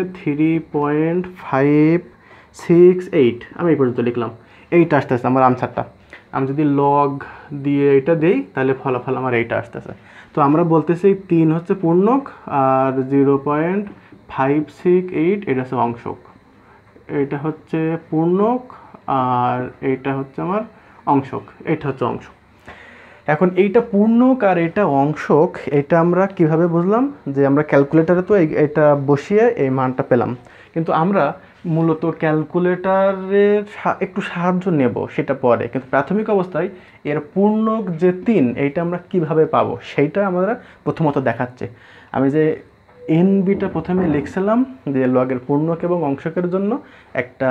3.568, আমি এই পর্যন্ত লিখলাম, এইটা আসতেছে আমার আনসারটা। আমি যদি লগ দিয়ে এটা দেই, তাহলে ফলাফল আমার এইটা আসতেছে। তো আমরা বলতেছি 3 হচ্ছে পূর্ণক আর 0.568 এটা হচ্ছে অংশক, এটা হচ্ছে পূর্ণক আর এইটা হচ্ছে আমার অংশক, এটা হচ্ছে অংশক। এখন এইটা পূর্ণক আর এটা অংশক, এটা আমরা কিভাবে বুঝলাম, যে আমরা ক্যালকুলেটারে তো এটা বসিয়ে এই মানটা পেলাম, কিন্তু আমরা মূলত ক্যালকুলেটারের একটু সাহায্য নেব সেটা পরে, কিন্তু প্রাথমিক অবস্থায় এর পূর্ণক যে 3 এইটা আমরা কিভাবে পাবো সেইটা আমরা প্রথমত দেখাচ্ছে। আমি যে এনবিটা প্রথমে লিখছিলাম যে লগের পূর্ণক এবং অংশকের জন্য একটা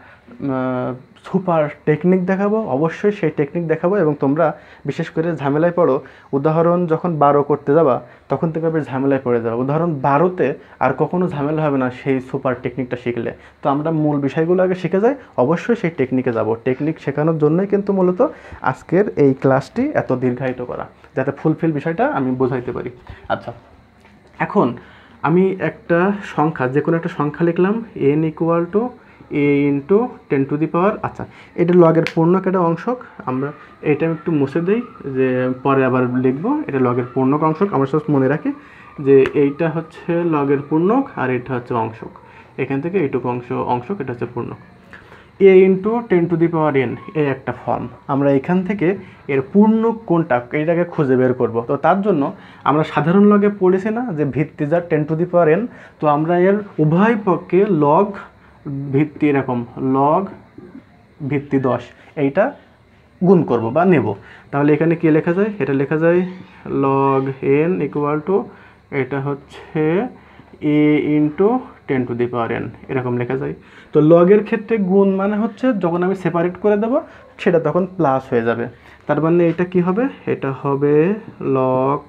সুপার টেকনিক দেখাবো, অবশ্যই সেই টেকনিক দেখাবো। এবং তোমরা বিশেষ করে ঝামেলায় পড়ো, উদাহরণ যখন 12 করতে যাবা তখন তুমি বেশ ঝামেলায় পড়ে যাবে। উদাহরণ 12তে আর কখনো ঝামেলা হবে না সেই সুপার টেকনিকটা শিখলে। তো আমরা মূল বিষয়গুলো আগে শিখে যাই, অবশ্যই সেই টেকনিকে যাব। টেকনিক শেখানোর জন্যই কিন্তু মূলত আজকের এই ক্লাসটি এত দীর্ঘায়িত করা, যাতে ফুলফিল বিষয়টা আমি বোঝাইতে পারি। আচ্ছা, এখন আমি একটা সংখ্যা, যে কোনো একটা সংখ্যা লিখলাম, n = a × 10⁻। আচ্ছা, এটা লগের পূর্ণক, এটা অংশক। আমরা এটা একটু মুছে দিই, যে পরে আবার লিখবো এটা লগের পূর্ণক অংশক। আমরা সব মনে রাখি যে এইটা হচ্ছে লগের পূর্ণক আর এটা হচ্ছে অংশক, এখান থেকে এইটুকু অংশক, এটা হচ্ছে পূর্ণক। a × 10⁻n এই একটা ফর্ম, আমরা এখান থেকে এর পূর্ণক কোনটা এইটাকে খুঁজে বের করব। তো তার জন্য আমরা সাধারণ লগে পড়েছি না যে ভিত্তি যা 10⁻n, তো আমরা এর উভয় পক্ষে লগ ভিত্তি এরকম লগ ভিত্তি 10 এইটা গুণ করব বা নেব। তাহলে এখানে কি লেখা যায়, এটা লেখা যায় log n ইকুয়াল টু এটা হচ্ছে a ইন্টু 10^n এরকম লেখা যায়। তো লগের ক্ষেত্রে গুণ মানে হচ্ছে যখন আমি সেপারেট করে দেব সেটা তখন প্লাস হয়ে যাবে। তার মানে এটা কি হবে, এটা হবে log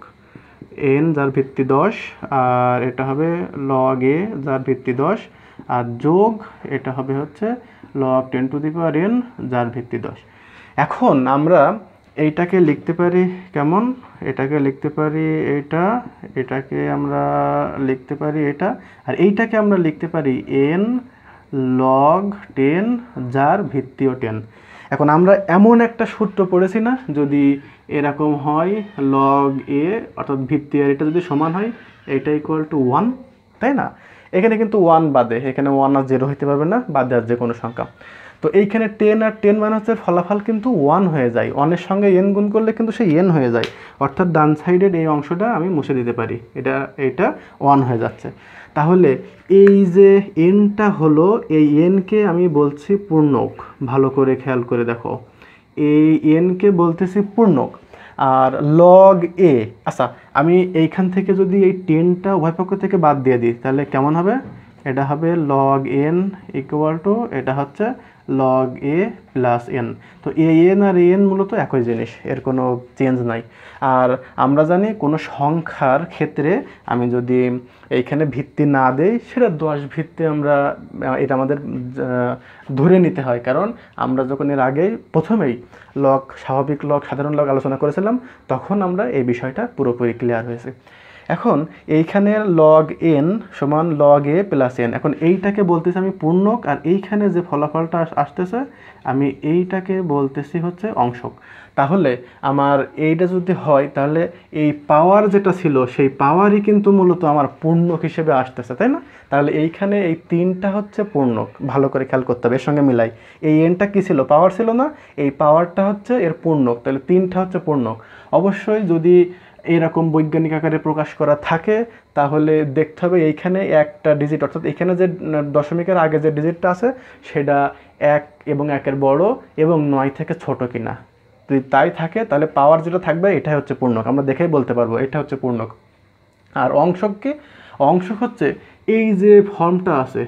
n যার ভিত্তি 10 আর এটা হবে log a যার ভিত্তি 10 আর যোগ এটা হবে হচ্ছে log 10^n যার ভিত্তি 10। এখন আমরা এইটাকে লিখতে পারি কেমন, এটাকে লিখতে পারি এটা, এটাকে আমরা লিখতে পারি এটা, আর এইটাকে আমরা লিখতে পারি n log 10 যার ভিত্তিও 10। এখন আমরা এমন একটা সূত্র পড়েছি না, যদি এরকম হয় log a অর্থাৎ ভিত্তি আর এটা যদি সমান হয় এটা ইকুয়াল টু 1, তাই না? এখানে কিন্তু 1 বাদে, এখানে 1 আর 0 হইতে পারবে না, বাদে আর যে কোনো সংখ্যা। তো এইখানে 10 আর 10 মানে হচ্ছে ফলাফল কিন্তু 1 হয়ে যায়, 1 এর সঙ্গে n গুণ করলে কিন্তু সেই n হয়ে যায়, অর্থাৎ ডান সাইডের এই অংশটা আমি মুছে দিতে পারি, এটা 1 হয়ে যাচ্ছে। তাহলে এই যে nটা হলো, এই nকে আমি বলছি পূর্ণক, ভালো করে খেয়াল করে দেখো, এই nকে বলতেছি পূর্ণক। আর log a, আচ্ছা আমি এইখান থেকে যদি এই 10টা উভয় পক্ষ থেকে বাদ দিয়ে দিই তাহলে কেমন হবে, এটা হবে log n ইকুয়াল টু এটা হচ্ছে log a প্লাস n। তো an আর an মূলত একই জিনিস, এর কোনো চেঞ্জ নাই। আর আমরা জানি কোনো সংখ্যার ক্ষেত্রে আমি যদি এইখানে ভিত্তি না দেই সেটা 10 ভিত্তি আমরা, এটা আমাদের ধরে নিতে হয়, কারণ আমরা যখন এর আগে প্রথমেই লগ, স্বাভাবিক লগ, সাধারণ লগ আলোচনা করেছিলাম তখন আমরা এই বিষয়টা পুরোপুরি ক্লিয়ার হয়েছে। এখন এইখানে log n সমান log a প্লাস n, এখন এইটাকে বলতেছি আমি পূর্ণক, আর এইখানে যে ফলাফলটা আসতেছে আমি এইটাকে বলতেছি হচ্ছে অংশক। তাহলে আমার এইটা যদি হয় তাহলে এই পাওয়ার যেটা ছিল সেই পাওয়ারই কিন্তু মূলত আমার পূর্ণক হিসেবে আসতেছে, তাই না? তাহলে এইখানে এই 3টা হচ্ছে পূর্ণক, ভালো করে খেয়াল করতে হবে, এর সঙ্গে মিলাই। এই এনটা কি ছিল, পাওয়ার ছিল না, এই পাওয়ারটা হচ্ছে এর পূর্ণক, তাহলে 3টা হচ্ছে পূর্ণক। অবশ্যই যদি এরকম বৈজ্ঞানিক আকারে প্রকাশ করা থাকে তাহলে দেখতে হবে এইখানে একটা ডিজিট, অর্থাৎ এখানে যে দশমিকের আগে যে ডিজিটটা আছে সেটা 1 এবং 1-এর বড় এবং 9 থেকে ছোট কিনা। যদি তাই থাকে তাহলে পাওয়ার যেটা থাকবে এটাই হচ্ছে পূর্ণক, আমরা দেখেই বলতে পারবো এটা হচ্ছে পূর্ণক। আর অংশক কি, অংশক হচ্ছে এই যে ফর্মটা আছে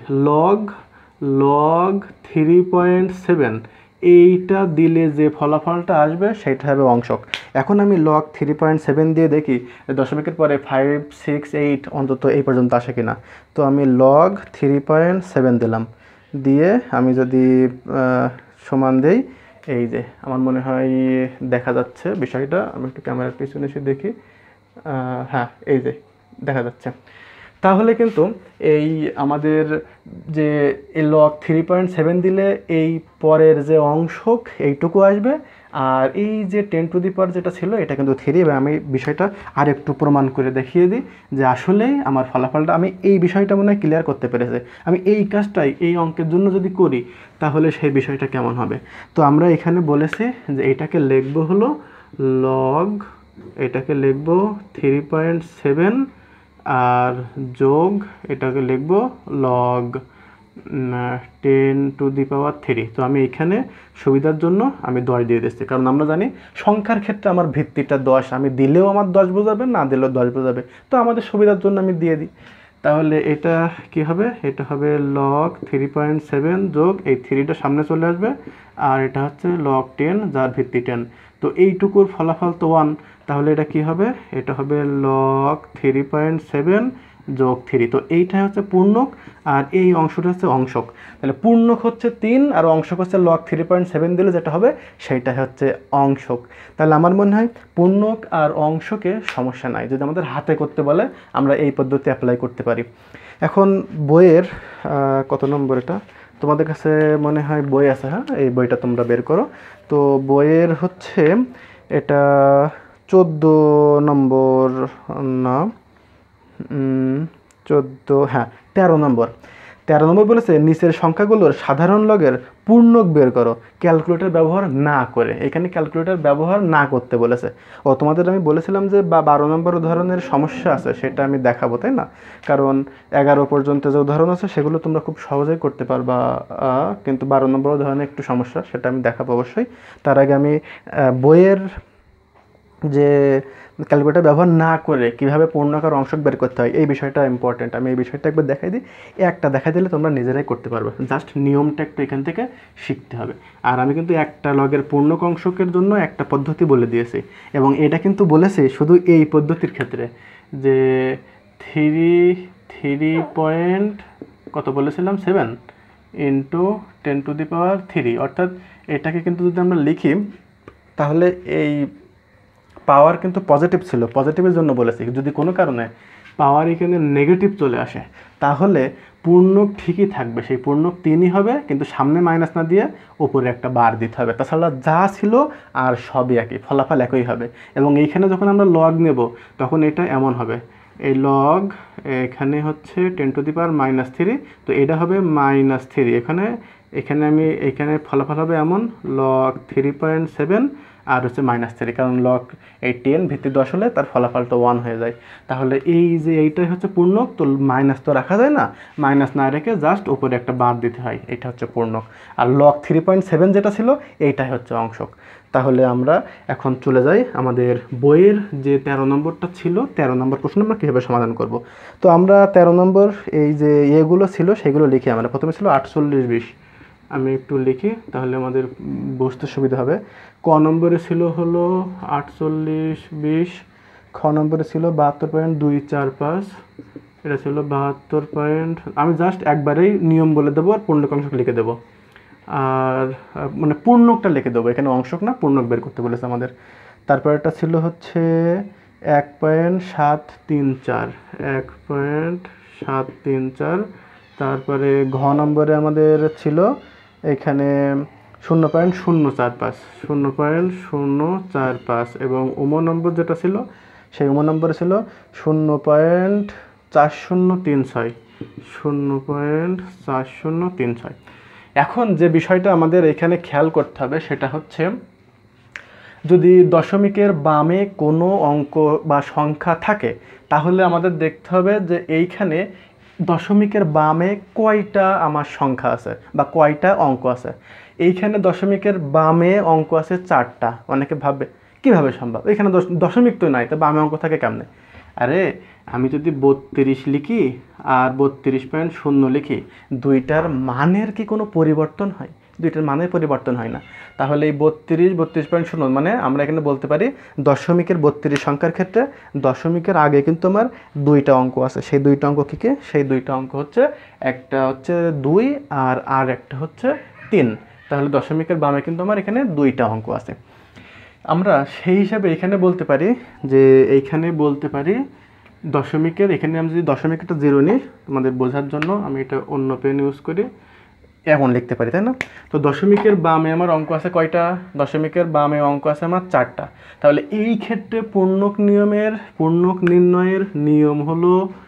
log 3.7, এইটা দিলে যে ফলাফলটা আসবে সেটা হবে অংশক। এখন আমি log 3.7 দিয়ে দেখি দশমিকের পরে 5, 6, 8 অন্তত এই পর্যন্ত আসে কিনা। তো আমি log 3.7 দিলাম, দিয়ে আমি যদি সমান দেই, এই যে আমার মনে হয় দেখা যাচ্ছে বিষয়টা, আমি একটু ক্যামেরার পিছনে এসে দেখি, হ্যাঁ এই যে দেখা যাচ্ছে। তাহলে কিন্তু এই আমাদের যে এই log 3.7 দিলে এই পরের যে অংশক এইটুকু আসবে, আর এই যে 10 টু দি পাওয়ার যেটা ছিল এটা কিন্তু 3। এবং আমি বিষয়টা আর একটু প্রমাণ করে দেখিয়ে দিই যে আসলেই আমার ফলাফলটা, আমি এই বিষয়টা মনে হয় ক্লিয়ার করতে পেরেছি। আমি এই কাজটাই এই অঙ্কের জন্য যদি করি তাহলে সেই বিষয়টা কেমন হবে। তো আমরা এখানে বলেছি যে এটাকে লিখবো হলো log, এটাকে লিখবো 3.7 আর যোগ এটাকে লিখব log 10 টু দি পাওয়ার 3। তো আমি এখানে সুবিধার জন্য আমি 10 দিয়ে দিচ্ছি, কারণ আমরা জানি সংখ্যার ক্ষেত্রে আমার ভিত্তিটা 10, আমি দিলেও আমার 10 বোঝাবে, না দিলেও 10 বোঝাবে, তো আমাদের সুবিধার জন্য আমি দিয়ে দিই। তাহলে এটা কি হবে, এটা হবে log 3.7 যোগ এই 3টা সামনে চলে আসবে, আর এটা হচ্ছে log 10 যার ভিত্তি 10। তো এইটুকুর ফলাফল তো 1, তাহলে এটা কি হবে, এটা হবে log 3.7 যোগ 3। তো এইটাই হচ্ছে পূর্ণক আর এই অংশটা হচ্ছে অংশক। তাহলে পূর্ণক হচ্ছে 3 আর অংশক হচ্ছে log 3.7 দিলে যেটা হবে সেইটাই হচ্ছে অংশক। তাহলে আমার মনে হয় পূর্ণক আর অংশকে সমস্যা নাই, যদি আমাদের হাতে করতে বলে আমরা এই পদ্ধতি অ্যাপ্লাই করতে পারি। এখন বইয়ের কত নম্বর, এটা তোমাদের কাছে মনে হয় বই আছে, হ্যাঁ এই বইটা তোমরা বের করো। তো বইয়ের হচ্ছে এটা 14 নম্বর, না 14, হ্যাঁ 13 নম্বর। 13 নম্বর বলেছে নিচের সংখ্যাগুলোর সাধারণ লগের পূর্ণক বের করো ক্যালকুলেটর ব্যবহার না করে। এখানে ক্যালকুলেটর ব্যবহার না করতে বলেছে। ও তোমাদের আমি বলেছিলাম যে 12 নম্বর উদাহরণের সমস্যা আছে, সেটা আমি দেখাবো, তাই না? কারণ 11 পর্যন্ত যে উদাহরণ আছে সেগুলো তোমরা খুব সহজেই করতে পারবা, কিন্তু 12 নম্বর উদাহরণে একটু সমস্যা, সেটা আমি দেখাবো অবশ্যই। তার আগে আমি বইয়ের যে ক্যালকুলেটর ব্যবহার না করে কিভাবে পূর্ণক আর অংশক বের করতে হয় এই বিষয়টা ইম্পর্টেন্ট। আমি এই বিষয়টা একবার দেখাই দিই, একটা দেখাই দিলে তোমরা নিজেরাই করতে পারবে, জাস্ট নিয়মটা একটু এখান থেকে শিখতে হবে। আর আমি কিন্তু একটা লগের পূর্ণক অংশকের জন্য একটা পদ্ধতি বলে দিয়েছি, এবং এটা কিন্তু বলেছি শুধু এই পদ্ধতির ক্ষেত্রে যে 3 পয়েন্ট কত বলেছিলাম 7 ইন্টু 10⁻³ অর্থাৎ এটাকে কিন্তু যদি আমরা লিখি তাহলে এই পাওয়ার কিন্তু পজিটিভ ছিল, পজিটিভের জন্য বলেছি। যদি কোনো কারণে পাওয়ার এখানে নেগেটিভ চলে আসে তাহলে পূর্ণক ঠিকই থাকবে, সেই পূর্ণক 3ই হবে, কিন্তু সামনে মাইনাস না দিয়ে উপরে একটা বার দিতে হবে। তাছাড়া যা ছিল আর সবই একই, ফলাফল একই হবে। এবং এইখানে যখন আমরা লগ নেব তখন এটা এমন হবে, এই লগ এখানে হচ্ছে 10⁻³ তো এটা হবে -3। এখানে ফলাফল হবে এমন লগ 3.7 আর হচ্ছে -3, কারণ লগ এই 10 ভিত্তি 10 হলে তার ফলাফলটা 1 হয়ে যায়। তাহলে এই যে এইটাই হচ্ছে পূর্ণক, তো মাইনাস তো রাখা যায় না, মাইনাস না রেখে জাস্ট উপরে একটা বার দিতে হয়, এটা হচ্ছে পূর্ণক। আর লগ 3.7 যেটা ছিল এইটাই হচ্ছে অংশক। তাহলে আমরা এখন চলে যাই আমাদের বইয়ের যে 13 নম্বরটা ছিল, 13 নম্বর প্রশ্ন আমরা কীভাবে সমাধান করব। তো আমরা 13 নম্বর এই যে এগুলো ছিল সেগুলো লিখি। আমরা প্রথমে ছিল 48-20, আমি একটু লিখি তাহলে আমাদের বুঝতে সুবিধা হবে। ক নম্বরে ছিল হলো 48-20, খ নম্বরে ছিল 72.245, এটা ছিল 72 আমি জাস্ট একবারেই নিয়ম বলে দেবো আর পূর্ণক অংশক লিখে দেবো, আর মানে পূর্ণকটা লিখে দেবো, এখানে অংশক না পূর্ণক বের করতে বলেছে আমাদের। তারপর এটা ছিল হচ্ছে 1.734, 1.734। তারপরে ঘ নম্বরে আমাদের ছিল এখানে 0.045, 0.045, এবং উম নম্বর যেটা ছিল সেই উম নম্বরে ছিল 0.4036, 0.4036। এখন যে বিষয়টা আমাদের এখানে খেয়াল করতে হবে সেটা হচ্ছে যদি দশমিকের বামে কোনো অঙ্ক বা সংখ্যা থাকে তাহলে আমাদের দেখতে হবে যে এইখানে দশমিকের বামে কয়টা আমার সংখ্যা আছে বা কয়টা অঙ্ক আছে। এইখানে দশমিকের বামে অঙ্ক আছে 4টা। অনেকে ভাববে কিভাবে সম্ভব, এখানে দশমিক তো নাই, তো বামে অঙ্ক থাকে কেমনে? আরে আমি যদি 32 লিখি আর 32.0 লিখি, দুইটার মানের কি কোনো পরিবর্তন হয়? দুইটার মানের পরিবর্তন হয় না। তাহলে এই 32.0 মানে আমরা এখানে বলতে পারি দশমিকের 32 সংখ্যার ক্ষেত্রে দশমিকের আগে কিন্তু আমার দুইটা অঙ্ক আছে। সেই দুইটা অঙ্ক কী কী? সেই দুইটা অঙ্ক হচ্ছে একটা হচ্ছে 2 আর একটা হচ্ছে 3। তাহলে দশমিকের বামে কিন্তু আমার এখানে দুইটা অঙ্ক আছে। আমরা সেই হিসাবে এখানে বলতে পারি যে এইখানে বলতে পারি দশমিকের, এখানে আমি যদি দশমিকটা 0 নিই তোমাদের বোঝার জন্য আমি এটা অন্য পেন ইউজ করি, এমন লিখতে পারি, তাই না? তো দশমিকের বামে আমার অঙ্ক আছে কয়টা? দশমিকের বামে অঙ্ক আছে আমার 4টা। তাহলে এই ক্ষেত্রে পূর্ণক নির্ণয়ের নিয়ম হলো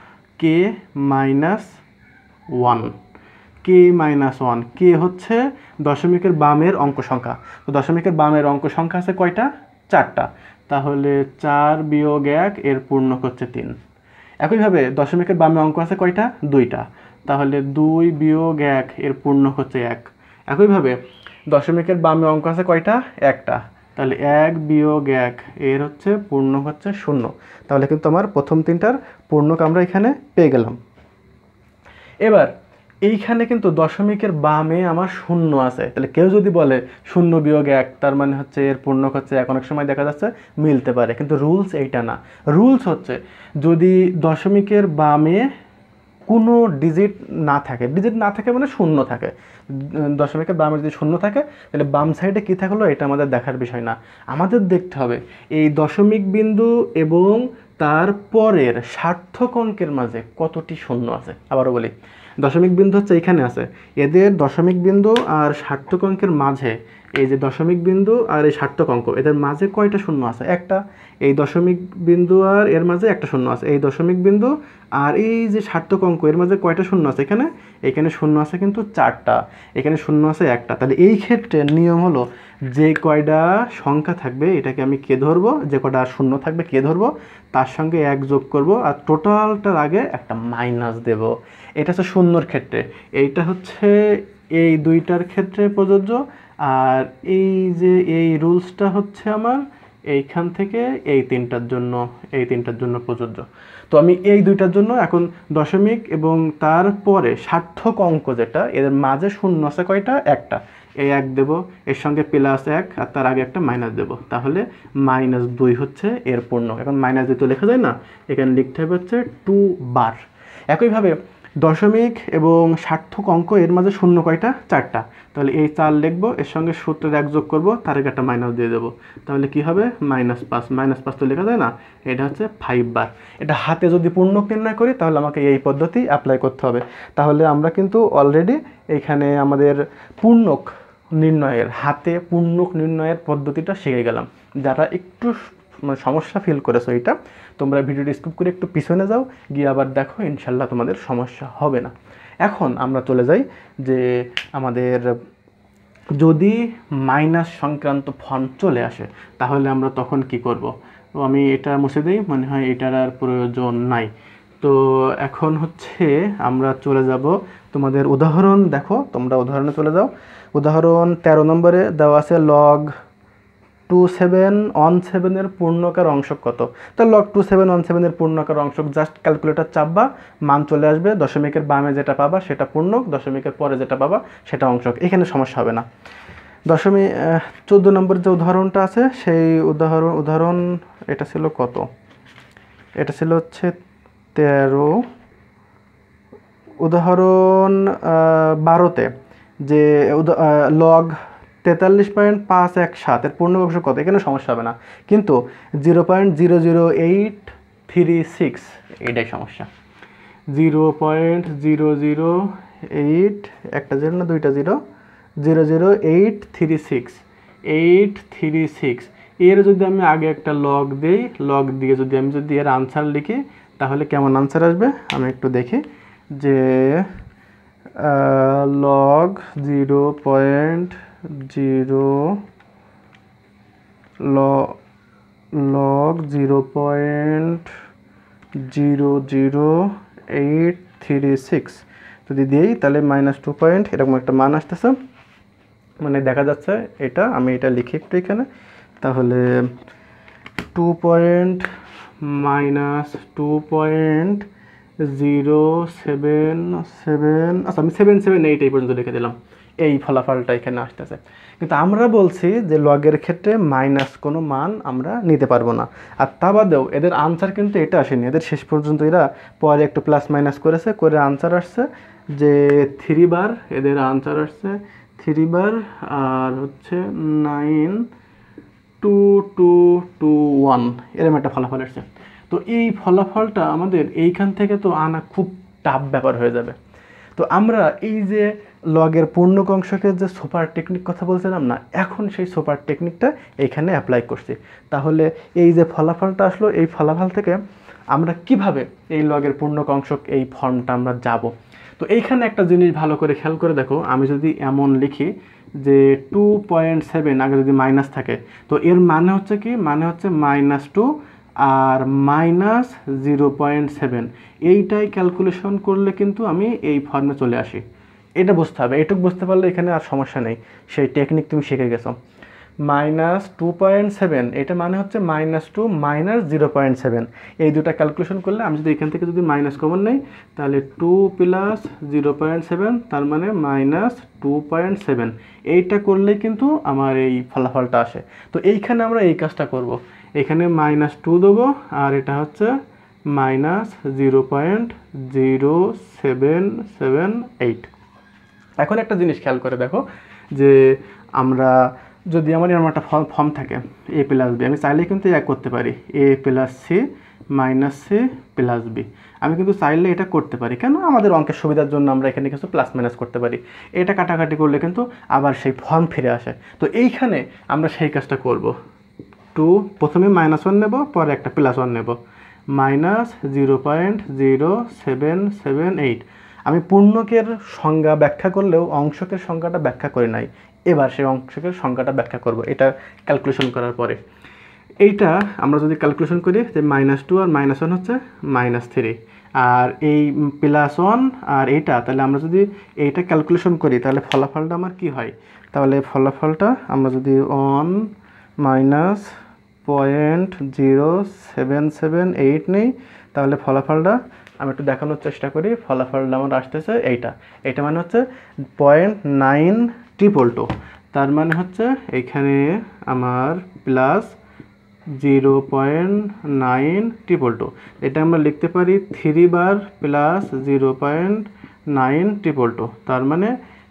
k-1, k-1। কে হচ্ছে দশমিকের বামের অঙ্ক সংখ্যা। তো দশমিকের বামের অঙ্ক সংখ্যা আছে কয়টা? 4টা। তাহলে 4 বিয়োগ 1 এর পূর্ণক হচ্ছে 3। একইভাবে দশমিকের বামে অঙ্ক আছে কয়টা? 2টা। তাহলে 2 বিয়োগ 1 এর পূর্ণক হচ্ছে 1। একইভাবে দশমিকের বামে অঙ্ক আছে কয়টা? 1টা। তাহলে 1 বিয়োগ 1 এর হচ্ছে পূর্ণক হচ্ছে 0। তাহলে কিন্তু আমার প্রথম 3টার পূর্ণক আমরা এখানে পেয়ে গেলাম। এবার এইখানে কিন্তু দশমিকের বামে আমার 0 আছে। তাহলে কেউ যদি বলে 0 বিয়োগ 1 তার মানে হচ্ছে এর পূর্ণক হচ্ছে 1, অনেক সময় দেখা যাচ্ছে মিলতে পারে, কিন্তু রুলস এইটা না। রুলস হচ্ছে যদি দশমিকের বামে কোনো ডিজিট না থাকে মানে 0 থাকে, দশমিকের বামে যদি 0 থাকে তাহলে বাম সাইডে কী থাকলো এটা আমাদের দেখার বিষয় না। আমাদের দেখতে হবে এই দশমিক বিন্দু এবং তারপরের সার্থক অঙ্কের মাঝে কতটি শূন্য আছে। আবারও বলি, দশমিক বিন্দু হচ্ছে এখানে আছে, এদের দশমিক বিন্দু আর সার্থক অঙ্কের মাঝে, এই যে দশমিক বিন্দু আর এই সার্থক অঙ্ক, এদের মাঝে কয়টা শূন্য আছে? একটা। এই দশমিক বিন্দু আর এর মাঝে একটা শূন্য আছে। এই দশমিক বিন্দু আর এই যে সার্থক অঙ্ক, এর মাঝে কয়টা শূন্য আছে? এখানে শূন্য আছে কিন্তু 4টা, এখানে শূন্য আছে 1টা। তাহলে এই ক্ষেত্রে নিয়ম হলো, যে কয়টা সংখ্যা থাকবে এটাকে আমি কে ধরবো, যে কয়টা শূন্য থাকবে কে ধরবো, তার সঙ্গে 1 যোগ করব, আর টোটালটার আগে একটা মাইনাস দেব। এটা হচ্ছে শূন্যর ক্ষেত্রে, এইটা হচ্ছে এই দুইটার ক্ষেত্রে প্রযোজ্য। আর এই যে এই রুলসটা হচ্ছে আমার এইখান থেকে এই তিনটার জন্য প্রযোজ্য। তো আমি এই দুইটার জন্য এখন দশমিক এবং তারপরে সার্থক অঙ্ক যেটা, এদের মাঝে শূন্য আছে কয়টা? একটা। এই 1 দেব, এর সঙ্গে +1, আর তার আগে একটা মাইনাস দেব, তাহলে -2 হচ্ছে এর পূর্ণক। এখন -2 তো লেখা যায় না, এখানে লিখতে হবে হচ্ছে 2 বার। একইভাবে দশমিক এবং সার্থক অঙ্ক এর মাঝে শূন্য কয়টা? 4টা। তাহলে এই 4 লিখবো, এর সঙ্গে সূত্রের 1 যোগ করবো, তার আগে একটা মাইনাস দিয়ে দেবো, তাহলে কি হবে? -5 তো লেখা যায় না, এটা হচ্ছে 5 বার। এটা হাতে যদি পূর্ণক নির্ণয় করি তাহলে আমাকে এই পদ্ধতি অ্যাপ্লাই করতে হবে। তাহলে আমরা কিন্তু অলরেডি এইখানে আমাদের পূর্ণক নির্ণয়ের, হাতে পূর্ণক নির্ণয়ের পদ্ধতিটা শিখে গেলাম। যারা একটু সমস্যা ফিল করেছো, এটা তোমরা ভিডিওটি স্কিপ করে একটু পিছনে যাও, গিয়ে আবার দেখো, ইনশাল্লাহ তোমাদের সমস্যা হবে না। এখন আমরা চলে যাই যে আমাদের যদি মাইনাস সংক্রান্ত ফর্ম চলে আসে তাহলে আমরা তখন কি করব। তো আমি এটা মুছে দিই, মনে হয় এটার আর প্রয়োজন নাই। তো এখন হচ্ছে আমরা চলে যাব তোমাদের উদাহরণ, দেখো তোমরা উদাহরণে চলে যাও। উদাহরণ 13 নম্বরে দেওয়া আছে log 2717 এর পূর্ণকার অংশক কত। তো log 2717 এর পূর্ণকার অংশক জাস্ট ক্যালকুলেটর চাপবা, মান চলে আসবে, দশমিকের বামে যেটা পাবা সেটা পূর্ণক, দশমিকের পরে যেটা পাবা সেটা অংশক, এখানে সমস্যা হবে না। 14 নম্বর যে উদাহরণটা আছে সেই উদাহরণ এটা ছিল কত? এটা ছিল হচ্ছে 13। উদাহরণ 12তে যে log 43.517 এর পূর্ণক অংশ কত, এখানে সমস্যা হবে না, কিন্তু 0.00836 এটাই সমস্যা। 0.008, একটা 0 না দুইটা 0, 00836 এর যদি আমি আগে একটা লগ দিই, লগ দিয়ে যদি আমি এর আনসার লিখি তাহলে কেমন আনসার আসবে আমি একটু দেখি। যে log 0.00836 যদি দিই তাহলে -2 পয়েন্ট এরকম একটা মান আসতেছে, মানে দেখা যাচ্ছে এটা, আমি এটা লিখি একটু এখানে, তাহলে 2 পয়েন্ট -2.077, আচ্ছা আমি 778 এই পর্যন্ত লিখে দিলাম, এই ফলাফলটা এখানে আসতেছে। কিন্তু আমরা বলছি যে লগের ক্ষেত্রে মাইনাস কোনো মান আমরা নিতে পারবো না। আর তা বাদেও এদের আনসার কিন্তু এটা আসেনি, এদের শেষ পর্যন্ত এরা পরে একটু প্লাস মাইনাস করেছে, করে আনসার আসছে যে 3 বার, এদের আনসার আসছে 3 বার, আর হচ্ছে 92221 এরকম একটা ফলাফল আসছে। তো এই ফলাফলটা আমাদের এইখান থেকে তো আনা খুব টাফ ব্যাপার হয়ে যাবে। তো আমরা এই যে লগের পূর্ণক অংশকে যে সুপার টেকনিক কথা বলছিলাম না, এখন সেই সুপার টেকনিকটা এইখানে অ্যাপ্লাই করছি। তাহলে এই যে ফলাফলটা আসলো, এই ফলাফল থেকে আমরা কিভাবে এই লগের পূর্ণক অংশক এই ফর্মটা আমরা যাব। তো এইখানে একটা জিনিস ভালো করে খেয়াল করে দেখো, আমি যদি এমন লিখি যে 2.7 আগে যদি মাইনাস থাকে, তো এর মানে হচ্ছে কি, মানে হচ্ছে -2 আর -0.7, এইটাই ক্যালকুলেশন করলে কিন্তু আমি এই ফর্মে চলে আসি। এটা বুঝতে হবে, এটুকু বুঝতে পারলে এখানে আর সমস্যা নেই, সেই টেকনিক তুমি শিখে গেছো। -2.7 এটা মানে হচ্ছে -2 -0.7, এই দুটা ক্যালকুলেশন করলে আমি যদি এখান থেকে যদি মাইনাস কমন নেই তাহলে 2 + 0.7 তার মানে -2.7, এইটা করলেই কিন্তু আমার এই ফলাফলটা আসে। তো এইখানে আমরা এই কাজটা করব, এখানে -2 দেবো, আর এটা হচ্ছে -0.0778। এখন একটা জিনিস খেয়াল করে দেখো যে আমরা যদি আমার এরকম একটা ফর্ম থাকে এ প্লাস বি, আমি চাইলে কিন্তু এক করতে পারি A plus C minus C plus B. আমি কিন্তু চাইলে এটা করতে পারি, কেন আমাদের অঙ্কের সুবিধার জন্য আমরা এখানে কিছু প্লাস মাইনাস করতে পারি। এটা কাটাকাটি করলে কিন্তু আবার সেই ফর্ম ফিরে আসে। তো এইখানে আমরা সেই কাজটা করব। প্রথমে -1 নেব, পরে একটা +1 নেব, -0.0778। আমি পূর্ণকের সংজ্ঞা ব্যাখ্যা করলেও অংশকের সংখ্যাটা ব্যাখ্যা করি নাই। এবার সেই অংশকের সংখ্যাটা ব্যাখ্যা করব এটা ক্যালকুলেশন করার পরে। এইটা আমরা যদি ক্যালকুলেশন করি যে -2 আর -1 হচ্ছে -3, আর এই +1 আর এইটা, তাহলে আমরা যদি এইটা ক্যালকুলেশন করি তাহলে ফলাফলটা আমার কি হয়? তাহলে ফলাফলটা আমরা যদি 1 -0.0778 নেই, তাহলে ফলাফলটা আমি একটু দেখানোর চেষ্টা করি। ফলাফলটা আমার আসতেছে এইটা মানে হচ্ছে 0.9222। তার মানে হচ্ছে এইখানে আমার +0.9222। এটা আমরা লিখতে পারি 3 বার +0.9222। তার মানে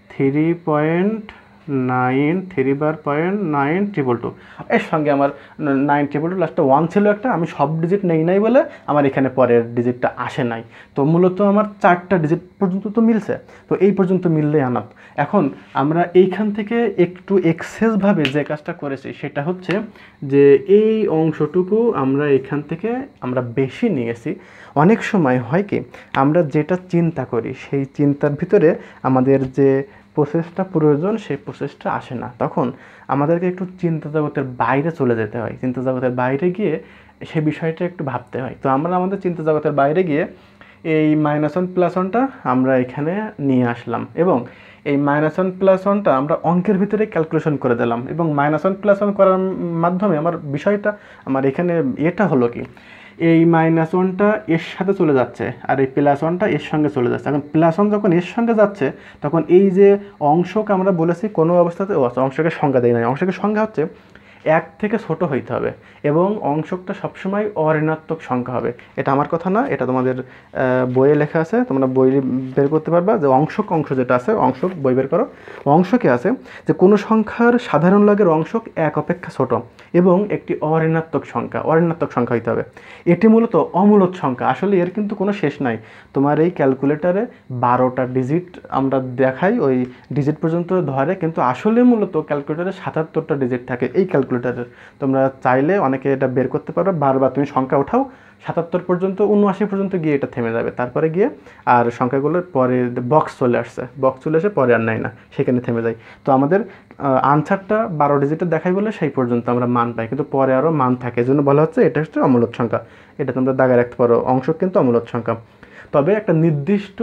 3.9 এর সঙ্গে আমার 922 লাস্টে 1 ছিল একটা, আমি সব ডিজিট নেই নাই বলে আমার এখানে পরের ডিজিটটা আসে নাই। তো মূলত আমার 4টা ডিজিট পর্যন্ত তো মিলছে, তো এই পর্যন্ত মিললেই আনাপ। এখন আমরা এইখান থেকে একটু এক্সেসভাবে যে কাজটা করেছি সেটা হচ্ছে যে এই অংশটুকু আমরা এখান থেকে আমরা বেশি নিয়েছি। অনেক সময় হয় কি, আমরা যেটা চিন্তা করি সেই চিন্তার ভিতরে আমাদের যে প্রসেসটা প্রয়োজন সেই প্রসেসটা আসে না, তখন আমাদেরকে একটু চিন্তা জগতের বাইরে চলে যেতে হয়। চিন্তা জগতের বাইরে গিয়ে সেই বিষয়টা একটু ভাবতে হয়। তো আমরা আমাদের চিন্তা জগতের বাইরে গিয়ে এই -1+1টা আমরা এখানে নিয়ে আসলাম, এবং এই -1+1টা আমরা অঙ্কের ভিতরে ক্যালকুলেশন করে দিলাম, এবং -1+1 করার মাধ্যমে আমার বিষয়টা আমার এখানে এটা হলো কি, এই -1টা এর সাথে চলে যাচ্ছে আর এই +1টা এর সঙ্গে চলে যাচ্ছে। এখন +1 যখন এর সঙ্গে যাচ্ছে তখন এই যে অংশকে আমরা বলেছি কোনো অবস্থাতে অংশকে সংজ্ঞা দেয় নাই, অংশকের সংজ্ঞা হচ্ছে 1 থেকে ছোট হইতে হবে এবং অংশকটা সবসময় অঋণাত্মক সংখ্যা হবে। এটা আমার কথা না, এটা তোমাদের বইয়ে লেখা আছে, তোমরা বই বের করতে পারবা যে অংশ যেটা আছে, অংশক বই বের করো। অংশকে আছে যে কোনো সংখ্যার সাধারণ লগের অংশক 1 অপেক্ষা ছোট এবং একটি অঋণাত্মক সংখ্যা হইতে হবে। এটি মূলত অমূলদ সংখ্যা। আসলে এর কিন্তু কোনো শেষ নাই। তোমার এই ক্যালকুলেটারে 12টা ডিজিট আমরা দেখাই, ওই ডিজিট পর্যন্ত ধরে, কিন্তু আসলে মূলত ক্যালকুলেটারে 77টা ডিজিট থাকে এই ক্যালকুলেটারের। তোমরা চাইলে অনেকে এটা বের করতে পারো, বারবার তুমি সংখ্যা ওঠাও 77 পর্যন্ত, 79 পর্যন্ত গিয়ে এটা থেমে যাবে। তারপরে গিয়ে আর সংখ্যাগুলোর পরে বক্স চলে এসে পরে আর নেয় না, সেখানে থেমে যায়। তো আমাদের আনসারটা 12 ডিজিটের দেখাই বলে সেই পর্যন্ত আমরা মান পাই, কিন্তু পরে আরও মান থাকে, এজন্য বলা হচ্ছে এটা হচ্ছে অমূলদ সংখ্যা। এটা তোমরা দাগে রাখতে পারো, অংশক কিন্তু অমূলদ সংখ্যা। তবে একটা নির্দিষ্ট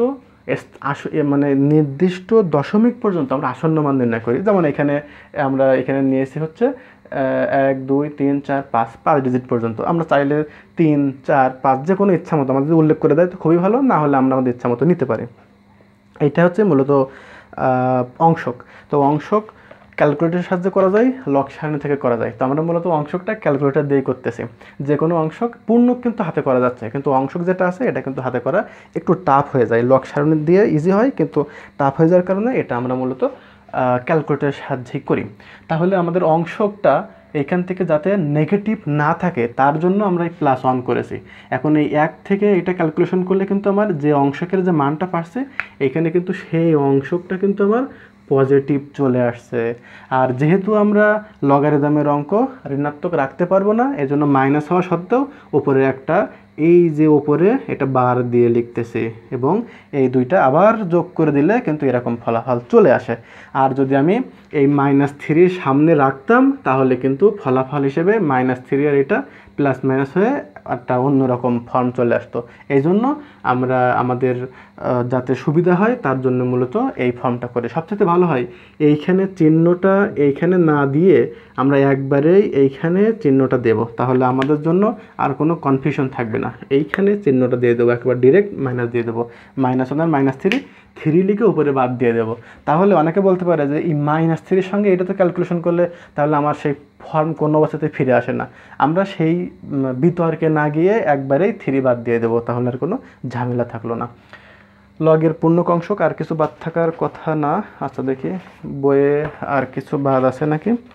নির্দিষ্ট দশমিক পর্যন্ত আমরা আসন্ন মান নির্ণয় করি। যেমন আমরা এখানে নিয়েছি হচ্ছে 1 2 3 4 5 ডিজিট পর্যন্ত। আমরা চাইলে 3 4 5 যে কোনো ইচ্ছা মতো আমাদের উল্লেখ করে দেয় তো খুবই ভালো, না হলে আমরা আমাদের ইচ্ছা মতো নিতে পারি। এইটা হচ্ছে মূলত অংশক। তো অংশক ক্যালকুলেটরের সাহায্যে করা যায়, লগ সারণী থেকে করা যায়। তো আমরা মূলত অংশকটা ক্যালকুলেটর দিয়েই করতেছি। যে কোনো অংশক পূর্ণক কিন্তু হাতে করা যাচ্ছে, কিন্তু অংশক যেটা আছে এটা কিন্তু হাতে করা একটু টাফ হয়ে যায়। লগ সারণী দিয়ে ইজি হয়, কিন্তু টাফ হয়ে যাওয়ার কারণে এটা আমরা মূলত ক্যালকুলেটরের সাহায্যেই করি। তাহলে আমাদের অংশকটা এখান থেকে যাতে নেগেটিভ না থাকে তার জন্য আমরা এই +1 করেছি। এখন এই 1 থেকে এটা ক্যালকুলেশন করলে কিন্তু আমার যে অংশকের যে মানটা পাচ্ছে এখানে কিন্তু সেই অংশকটা কিন্তু আমার পজিটিভ চলে আসছে। আর যেহেতু আমরা লগারিদমের অঙ্ক ঋণাত্মক রাখতে পারবো না, এজন্য মাইনাস হওয়া সত্ত্বেও উপরে একটা এই যে ওপরে এটা বার দিয়ে লিখতেছি, এবং এই দুইটা আবার যোগ করে দিলে কিন্তু এরকম ফলাফল চলে আসে। আর যদি আমি এই -3 সামনে রাখতাম তাহলে কিন্তু ফলাফল হিসেবে -3 আর এটা প্লাস মাইনাস হয়ে একটা অন্যরকম ফর্ম চলে আসতো। এই জন্য আমরা আমাদের যাতে সুবিধা হয় তার জন্য মূলত এই ফর্মটা করে সবচেয়ে ভালো হয়। এইখানে চিহ্নটা এইখানে না দিয়ে আমরা একবারেই এইখানে চিহ্নটা দেব, তাহলে আমাদের জন্য আর কোনো কনফিউশন থাকবে না। এইখানে চিহ্নটা দিয়ে দেবো, একবার ডিরেক্ট মাইনাস দিয়ে দেবো, -1 আর -3 লিখে উপরে বাদ দিয়ে দেবো। তাহলে অনেকে বলতে পারে যে এই -3 সঙ্গে এটা তো ক্যালকুলেশন করলে তাহলে আমার সেই ফর্ম কোনো অবস্থাতে ফিরে আসে না। আমরা সেই বিতর্কে না গিয়ে একবারেই 3 বাদ দিয়ে দেবো, তাহলে আর কোনো ঝামেলা থাকলো না। লগের পূর্ণক অংশক আর কিছু বাদ থাকার কথা না। আচ্ছা দেখি বইয়ে আর কিছু বাদ আছে নাকি।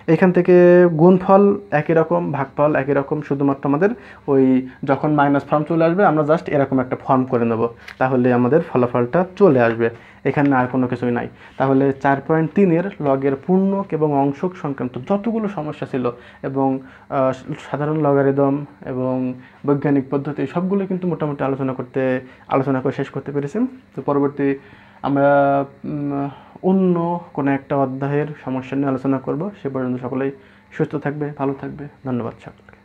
এখান থেকে গুণফল একই রকম, ভাগফল একই রকম, শুধুমাত্র আমাদের ওই যখন মাইনাস ফর্ম চলে আসবে আমরা জাস্ট এরকম একটা ফর্ম করে নেব, তাহলে আমাদের ফলাফলটা চলে আসবে। এখানে আর কোনো কিছুই নাই। তাহলে 4.3-এর লগের পূর্ণক এবং অংশক সংক্রান্ত যতগুলো সমস্যা ছিল এবং সাধারণ লগারিদম এবং বৈজ্ঞানিক পদ্ধতি সবগুলো কিন্তু মোটামুটি আলোচনা করে শেষ করতে পেরেছি। তো পরবর্তী আমরা অন্য কোনো একটা অধ্যায়ের সমস্যা নিয়ে আলোচনা করব। সে পর্যন্ত সকলেই সুস্থ থাকবে, ভালো থাকবে। ধন্যবাদ সকলকে।